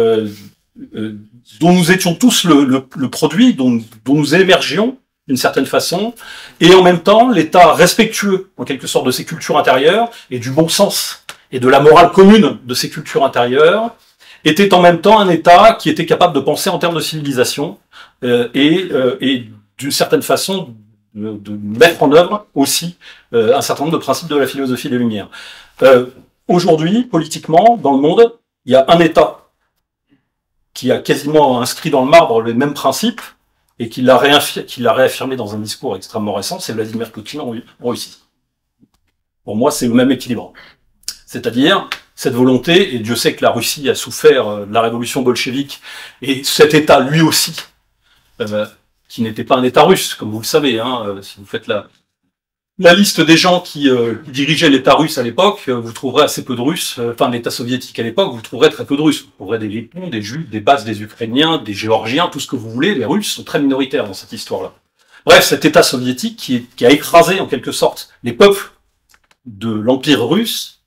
dont nous étions tous le produit, dont nous émergions d'une certaine façon, et en même temps, l'État respectueux, en quelque sorte, de ses cultures intérieures, et du bon sens, et de la morale commune de ces cultures intérieures, était en même temps un État qui était capable de penser en termes de civilisation, et d'une certaine façon, de mettre en œuvre aussi un certain nombre de principes de la philosophie des Lumières. Aujourd'hui, politiquement, dans le monde, il y a un État qui a quasiment inscrit dans le marbre les mêmes principes et qui l'a réaffirmé dans un discours extrêmement récent, c'est Vladimir Poutine en Russie. Pour moi, c'est le même équilibre. C'est-à-dire cette volonté, et Dieu sait que la Russie a souffert de la révolution bolchevique, et cet État, lui aussi, qui n'était pas un État russe, comme vous le savez, hein, si vous faites la liste des gens qui dirigeaient l'État russe à l'époque, vous trouverez assez peu de Russes, enfin l'État soviétique à l'époque, vous trouverez très peu de Russes. Vous trouverez des Letons, des Juifs, des Basques, des Ukrainiens, des Géorgiens, tout ce que vous voulez. Les Russes sont très minoritaires dans cette histoire-là. Bref, cet État soviétique qui a écrasé en quelque sorte les peuples de l'Empire russe,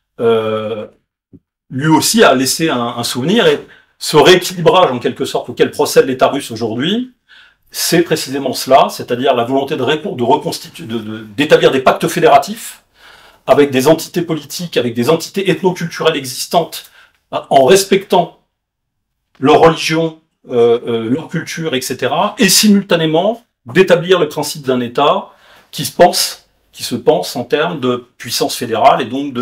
lui aussi a laissé un souvenir, et ce rééquilibrage en quelque sorte auquel procède l'État russe aujourd'hui, c'est précisément cela, c'est-à-dire la volonté d'établir des pactes fédératifs avec des entités politiques, avec des entités ethno-culturelles existantes, en respectant leur religion, leur culture, etc., et simultanément d'établir le principe d'un État qui se pense en termes de puissance fédérale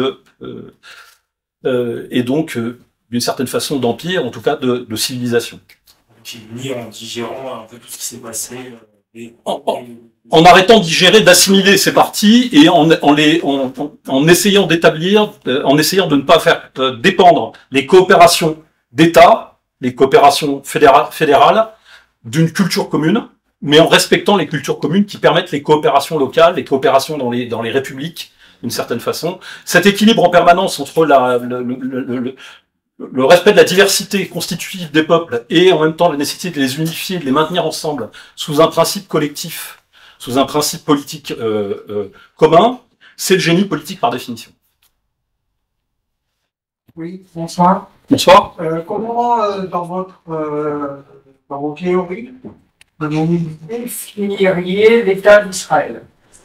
et donc d'une certaine façon d'empire, en tout cas de civilisation. En digérant un peu tout ce qui s'est passé. En arrêtant de digérer, d'assimiler ces parties et en essayant d'établir, en essayant de ne pas faire dépendre les coopérations d'État, les coopérations fédérales, d'une culture commune, mais en respectant les cultures communes qui permettent les coopérations locales, les coopérations dans les républiques, d'une certaine façon. Cet équilibre en permanence entre le respect de la diversité constitutive des peuples et en même temps la nécessité de les unifier, de les maintenir ensemble sous un principe collectif, sous un principe politique commun, c'est le génie politique par définition. Oui, bonsoir. Bonsoir. Comment, dans vos théories, vous définiriez l'État d'Israël?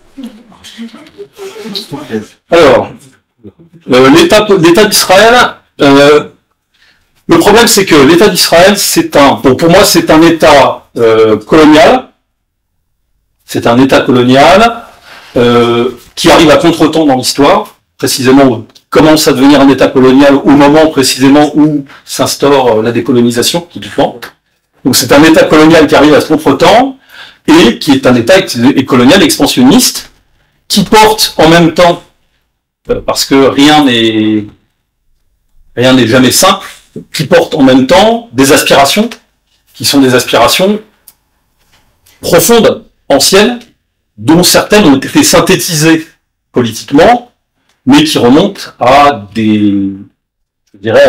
Alors, l'État d'Israël, le problème, c'est que l'État d'Israël, pour moi, c'est un État colonial. C'est un État colonial qui arrive à contretemps dans l'histoire, précisément commence à devenir un État colonial au moment précisément où s'instaure la décolonisation, typiquement. Donc c'est un État colonial qui arrive à ce contretemps et qui est un État colonial expansionniste qui porte en même temps, parce que rien n'est rien n'est jamais simple, qui portent en même temps des aspirations, qui sont des aspirations profondes, anciennes, dont certaines ont été synthétisées politiquement, mais qui remontent à je dirais,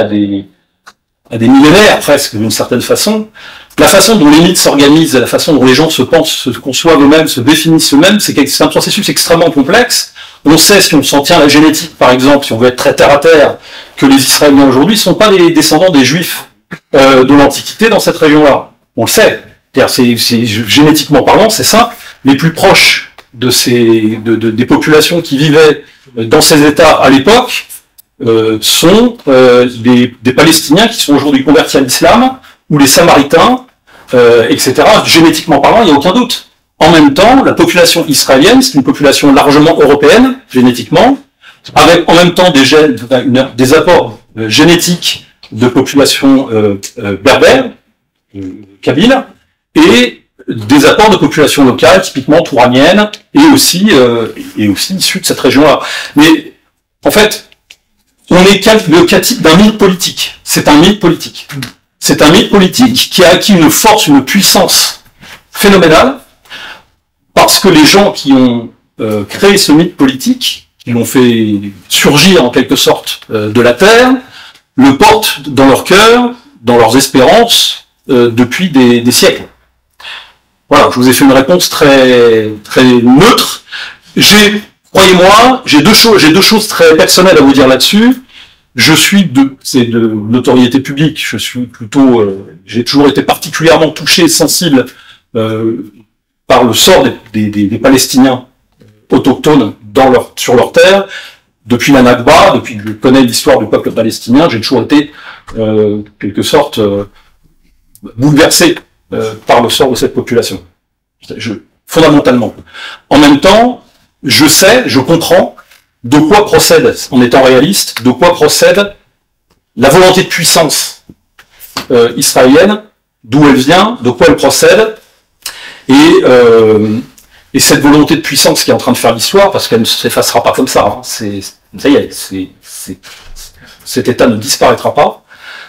à des millénaires presque, d'une certaine façon. La façon dont les mythes s'organisent, la façon dont les gens se pensent, se conçoivent eux-mêmes, se définissent eux-mêmes, c'est un processus extrêmement complexe. On sait, si on s'en tient à la génétique, par exemple, si on veut être très terre à terre, que les Israéliens aujourd'hui ne sont pas les descendants des Juifs de l'Antiquité dans cette région-là. On le sait. Génétiquement parlant, c'est simple. Les plus proches des populations qui vivaient dans ces États à l'époque sont des Palestiniens qui sont aujourd'hui convertis à l'islam, ou les Samaritains, etc. Génétiquement parlant, il n'y a aucun doute. En même temps, la population israélienne, c'est une population largement européenne, génétiquement, avec en même temps des apports génétiques de population berbère, kabyle, et des apports de population locale, typiquement touranienne, et aussi issus de cette région-là. Mais, en fait, on est le cas type d'un mythe politique. C'est un mythe politique. C'est un mythe politique qui a acquis une force, une puissance phénoménale, parce que les gens qui ont créé ce mythe politique, qui l'ont fait surgir en quelque sorte de la terre, le portent dans leur cœur, dans leurs espérances, depuis des siècles. Voilà, je vous ai fait une réponse très très neutre. Croyez-moi, j'ai deux choses très personnelles à vous dire là-dessus. C'est de notoriété publique. J'ai toujours été particulièrement touché, sensible par le sort des Palestiniens autochtones sur leur terre. Depuis la Nakba, depuis que je connais l'histoire du peuple palestinien, j'ai toujours été, quelque sorte, bouleversé par le sort de cette population. Fondamentalement. En même temps, je comprends de quoi procède, en étant réaliste, de quoi procède la volonté de puissance israélienne, d'où elle vient, de quoi elle procède, et cette volonté de puissance qui est en train de faire l'histoire, parce qu'elle ne s'effacera pas comme ça, hein, ça y est, cet état ne disparaîtra pas,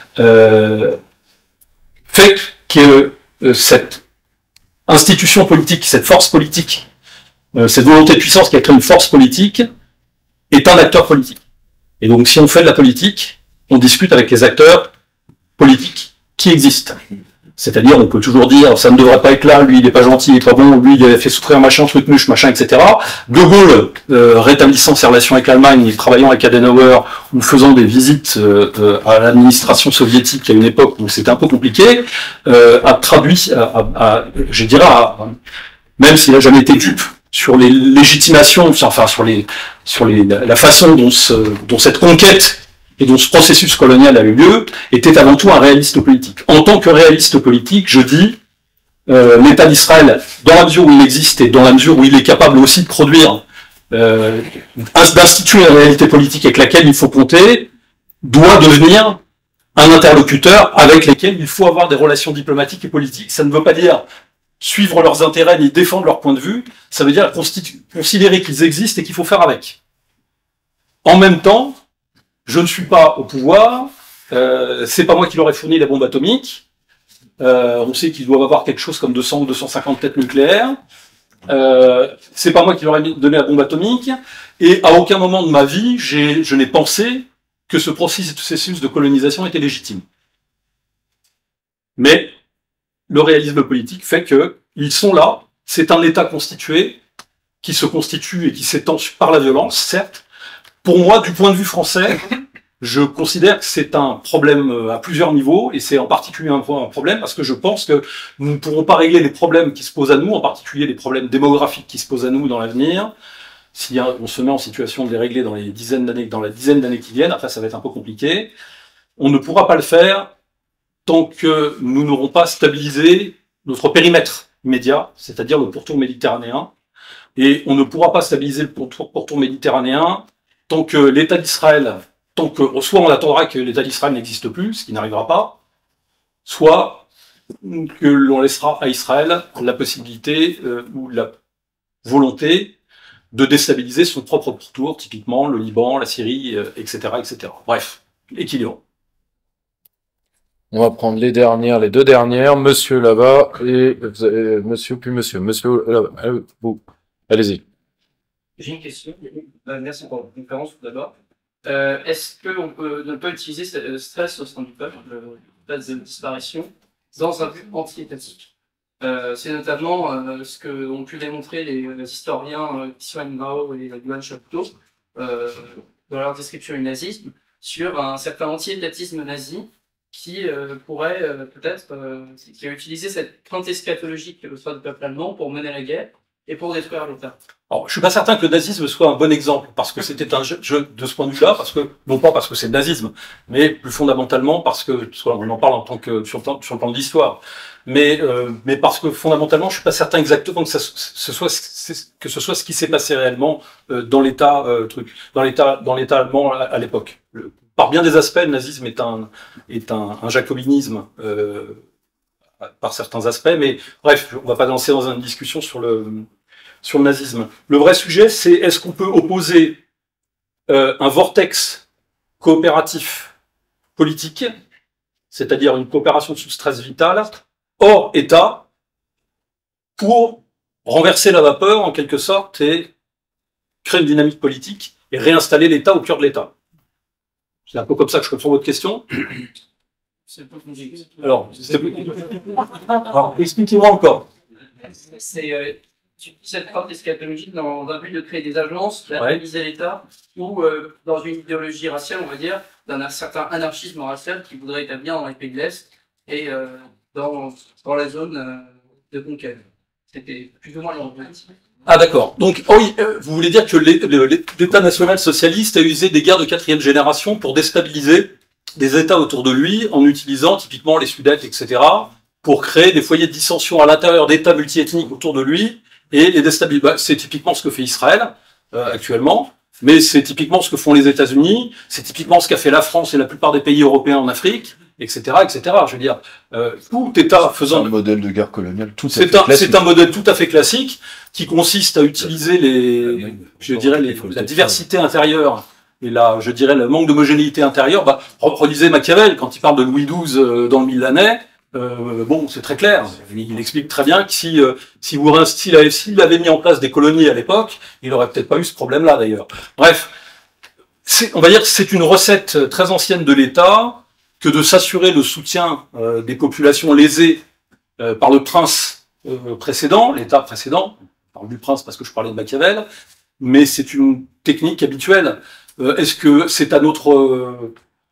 fait que cette institution politique, cette force politique, cette volonté de puissance qui a créé une force politique, est un acteur politique. Et donc, si on fait de la politique, on discute avec les acteurs politiques qui existent. C'est-à-dire, on peut toujours dire, ça ne devrait pas être là, lui il est pas gentil, il est pas bon, lui il a fait souffrir machin, truc muche, machin, etc. De Gaulle, rétablissant ses relations avec l'Allemagne, travaillant avec Adenauer, ou faisant des visites à l'administration soviétique à une époque où c'était un peu compliqué, a traduit, je dirais, même s'il n'a jamais été dupe, sur les légitimations, enfin sur la façon dont cette conquête et dont ce processus colonial a eu lieu, était avant tout un réaliste politique. En tant que réaliste politique, je dis, l'État d'Israël, dans la mesure où il existe et dans la mesure où il est capable aussi de produire, d'instituer une réalité politique avec laquelle il faut compter, doit devenir un interlocuteur avec lesquels il faut avoir des relations diplomatiques et politiques. Ça ne veut pas dire suivre leurs intérêts ni défendre leur point de vue, ça veut dire considérer qu'ils existent et qu'il faut faire avec. En même temps, je ne suis pas au pouvoir, c'est pas moi qui leur ai fourni la bombe atomique, on sait qu'ils doivent avoir quelque chose comme 200 ou 250 têtes nucléaires, c'est pas moi qui leur ai donné la bombe atomique, et à aucun moment de ma vie, je n'ai pensé que ce processus de colonisation était légitime. Mais le réalisme politique fait que ils sont là, c'est un État constitué, qui se constitue et qui s'étend par la violence, certes. Pour moi, du point de vue français, je considère que c'est un problème à plusieurs niveaux, et c'est en particulier un problème parce que je pense que nous ne pourrons pas régler les problèmes qui se posent à nous, en particulier les problèmes démographiques qui se posent à nous dans l'avenir, si on se met en situation de les régler dans la dizaine d'années qui viennent. Après ça va être un peu compliqué. On ne pourra pas le faire tant que nous n'aurons pas stabilisé notre périmètre immédiat, c'est-à-dire le pourtour méditerranéen, et on ne pourra pas stabiliser le pourtour méditerranéen tant que l'État d'Israël, soit on attendra que l'État d'Israël n'existe plus, ce qui n'arrivera pas, soit que l'on laissera à Israël la possibilité ou la volonté de déstabiliser son propre pourtour, typiquement le Liban, la Syrie, etc., etc. Bref, équilibre. On va prendre les deux dernières. Monsieur là-bas et monsieur puis monsieur. Monsieur là-bas. Vous. Allez-y. J'ai une question. Merci pour la conférence tout d'abord. Est-ce qu'on peut ne pas utiliser ce stress au sein du peuple, le stress de disparition, dans un but anti-étatique? C'est notamment ce que ont pu démontrer les historiens Xian Mao et Yuan Shapto dans leur description du nazisme sur un certain anti-étatisme nazi qui pourrait peut-être qui a utilisé cette crainte eschatologique au sein du peuple allemand pour mener la guerre et pour détruire l'État. Alors, je suis pas certain que le nazisme soit un bon exemple, parce que c'était un jeu de ce point de vue-là, parce que, non pas parce que c'est le nazisme, mais plus fondamentalement parce que, on en parle en tant que, sur le plan de l'histoire. Mais parce que fondamentalement, je suis pas certain exactement que ce soit ce qui s'est passé réellement, dans l'État allemand à l'époque. Par bien des aspects, le nazisme est un jacobinisme, par certains aspects, mais bref, on va pas lancer dans une discussion sur le nazisme. Le vrai sujet, c'est est-ce qu'on peut opposer un vortex coopératif politique, c'est-à-dire une coopération sous stress vital, hors État, pour renverser la vapeur, en quelque sorte, et créer une dynamique politique, et réinstaller l'État au cœur de l'État. C'est un peu comme ça que je comprends votre question. Alors, expliquez-moi encore. C'est cette crainte eschatologique dans un but de créer des agences, d'analyser l'État, ou dans une idéologie raciale, on va dire, d'un certain anarchisme racial qui voudrait établir dans les pays de l'Est et dans la zone de conquête. C'était plus ou moins l'objectif. Ah d'accord. Donc oui, vous voulez dire que l'État national socialiste a usé des guerres de quatrième génération pour déstabiliser des États autour de lui en utilisant typiquement les Sudètes, etc., pour créer des foyers de dissension à l'intérieur d'États multiethniques autour de lui et les déstabiliser. Bah, c'est typiquement ce que fait Israël actuellement, mais c'est typiquement ce que font les États-Unis, c'est typiquement ce qu'a fait la France et la plupart des pays européens en Afrique, etc., etc. Je veux dire, tout État faisant... C'est un modèle de guerre coloniale tout à fait classique. C'est un modèle tout à fait classique qui consiste à utiliser la diversité intérieure et je dirais le manque d'homogénéité intérieure. Bah, relisez Machiavel quand il parle de Louis XII dans le Milanais. Bon, c'est très clair. Il explique très bien que s'il avait mis en place des colonies à l'époque, il aurait peut-être pas eu ce problème-là d'ailleurs. Bref, on va dire que c'est une recette très ancienne de l'État que de s'assurer le soutien des populations lésées par le prince précédent, l'État précédent. Je parle du prince parce que je parlais de Machiavel, mais c'est une technique habituelle. Est-ce que c'est à notre...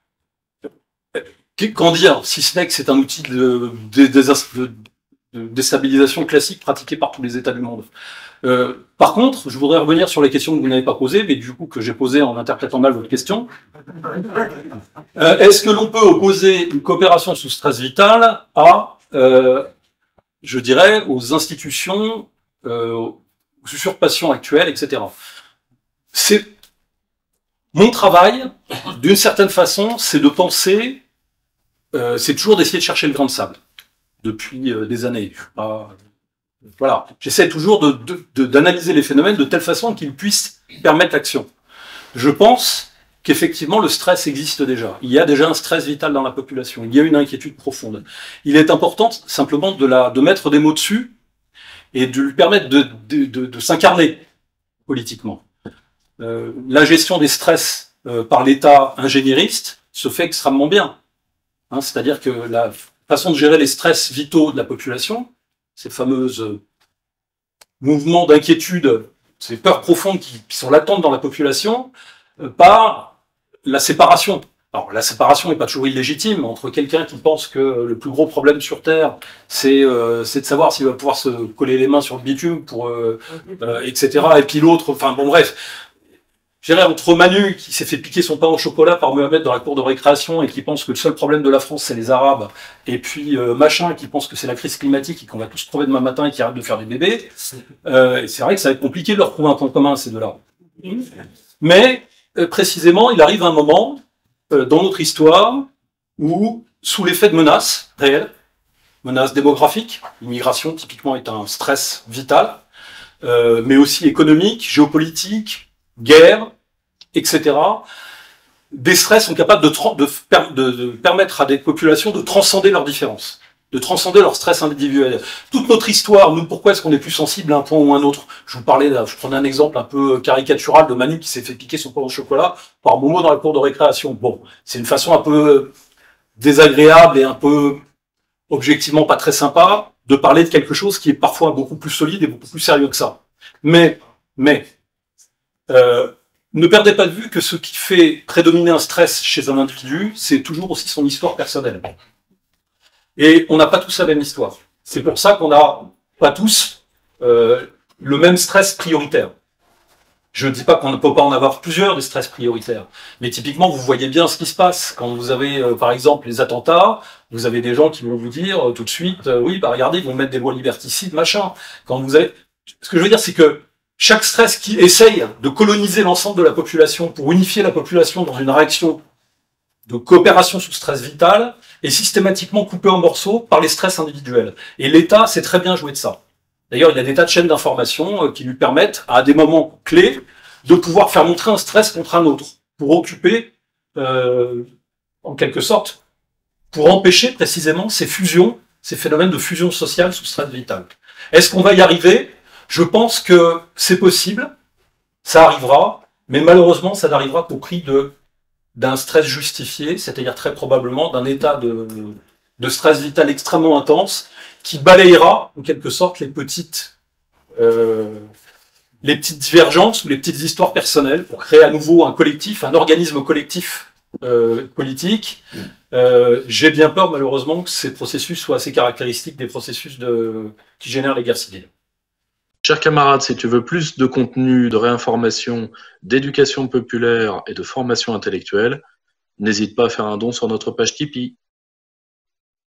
qu'en dire, si ce n'est que c'est un outil de déstabilisation classique pratiqué par tous les États du monde. Par contre, je voudrais revenir sur les questions que vous n'avez pas posées, mais du coup que j'ai posées en interprétant mal votre question. Est-ce que l'on peut opposer une coopération sous stress vital à, je dirais, aux institutions, aux usurpations actuelles, etc. C'est mon travail, d'une certaine façon, c'est de penser, c'est toujours d'essayer de chercher le grain de sable depuis des années. Voilà, j'essaie toujours d'analyser les phénomènes de telle façon qu'ils puissent permettre l'action. Je pense qu'effectivement le stress existe déjà. Il y a déjà un stress vital dans la population. Il y a une inquiétude profonde. Il est important simplement de mettre des mots dessus et de lui permettre de s'incarner politiquement. La gestion des stress par l'État ingénieriste se fait extrêmement bien. Hein, c'est-à-dire que la façon de gérer les stress vitaux de la population, ces fameuses mouvements d'inquiétude, ces peurs profondes qui sont latentes dans la population, par la séparation. Alors la séparation n'est pas toujours illégitime entre quelqu'un qui pense que le plus gros problème sur Terre, c'est de savoir s'il va pouvoir se coller les mains sur le bitume, etc. Et puis l'autre, enfin bon bref. Je dirais entre Manu qui s'est fait piquer son pain au chocolat par Mohamed dans la cour de récréation et qui pense que le seul problème de la France c'est les Arabes, et puis Machin qui pense que c'est la crise climatique et qu'on va tous crever demain matin et qui arrête de faire des bébés. Et c'est vrai que ça va être compliqué de leur trouver un point commun ces deux-là. Mais précisément, il arrive un moment dans notre histoire où, sous l'effet de menaces réelles, menaces démographiques, l'immigration typiquement est un stress vital, mais aussi économique, géopolitique, guerre, etc. des stress sont capables de permettre à des populations de transcender leurs différences, de transcender leur stress individuel. Toute notre histoire, nous, pourquoi est-ce qu'on est plus sensible à un point ou à un autre? Je prenais un exemple un peu caricatural de Manu qui s'est fait piquer son pain au chocolat par Momo dans la cour de récréation. Bon, c'est une façon un peu désagréable et un peu objectivement pas très sympa de parler de quelque chose qui est parfois beaucoup plus solide et beaucoup plus sérieux que ça. Mais ne perdez pas de vue que ce qui fait prédominer un stress chez un individu, c'est toujours aussi son histoire personnelle. Et on n'a pas tous la même histoire. C'est pour ça qu'on n'a pas tous le même stress prioritaire. Je ne dis pas qu'on ne peut pas en avoir plusieurs des stress prioritaires, mais typiquement, vous voyez bien ce qui se passe. Quand vous avez, par exemple, les attentats, vous avez des gens qui vont vous dire tout de suite, oui, bah regardez, ils vont mettre des lois liberticides, machin. Quand vous avez... Ce que je veux dire, c'est que chaque stress qui essaye de coloniser l'ensemble de la population pour unifier la population dans une réaction de coopération sous stress vital est systématiquement coupé en morceaux par les stress individuels. Et l'État sait très bien jouer de ça. D'ailleurs, il y a des tas de chaînes d'information qui lui permettent, à des moments clés, de pouvoir faire montrer un stress contre un autre, pour occuper, en quelque sorte, pour empêcher précisément ces fusions, ces phénomènes de fusion sociale sous stress vital. Est-ce qu'on va y arriver? Je pense que c'est possible, ça arrivera, mais malheureusement, ça n'arrivera qu'au prix d'un stress justifié, c'est-à-dire très probablement d'un état de stress vital extrêmement intense, qui balayera, en quelque sorte, les petites divergences ou les petites histoires personnelles pour créer à nouveau un collectif, un organisme collectif politique. J'ai bien peur, malheureusement, que ces processus soient assez caractéristiques des processus qui génèrent les guerres civiles. Chers camarades, si tu veux plus de contenu, de réinformation, d'éducation populaire et de formation intellectuelle, n'hésite pas à faire un don sur notre page Tipeee.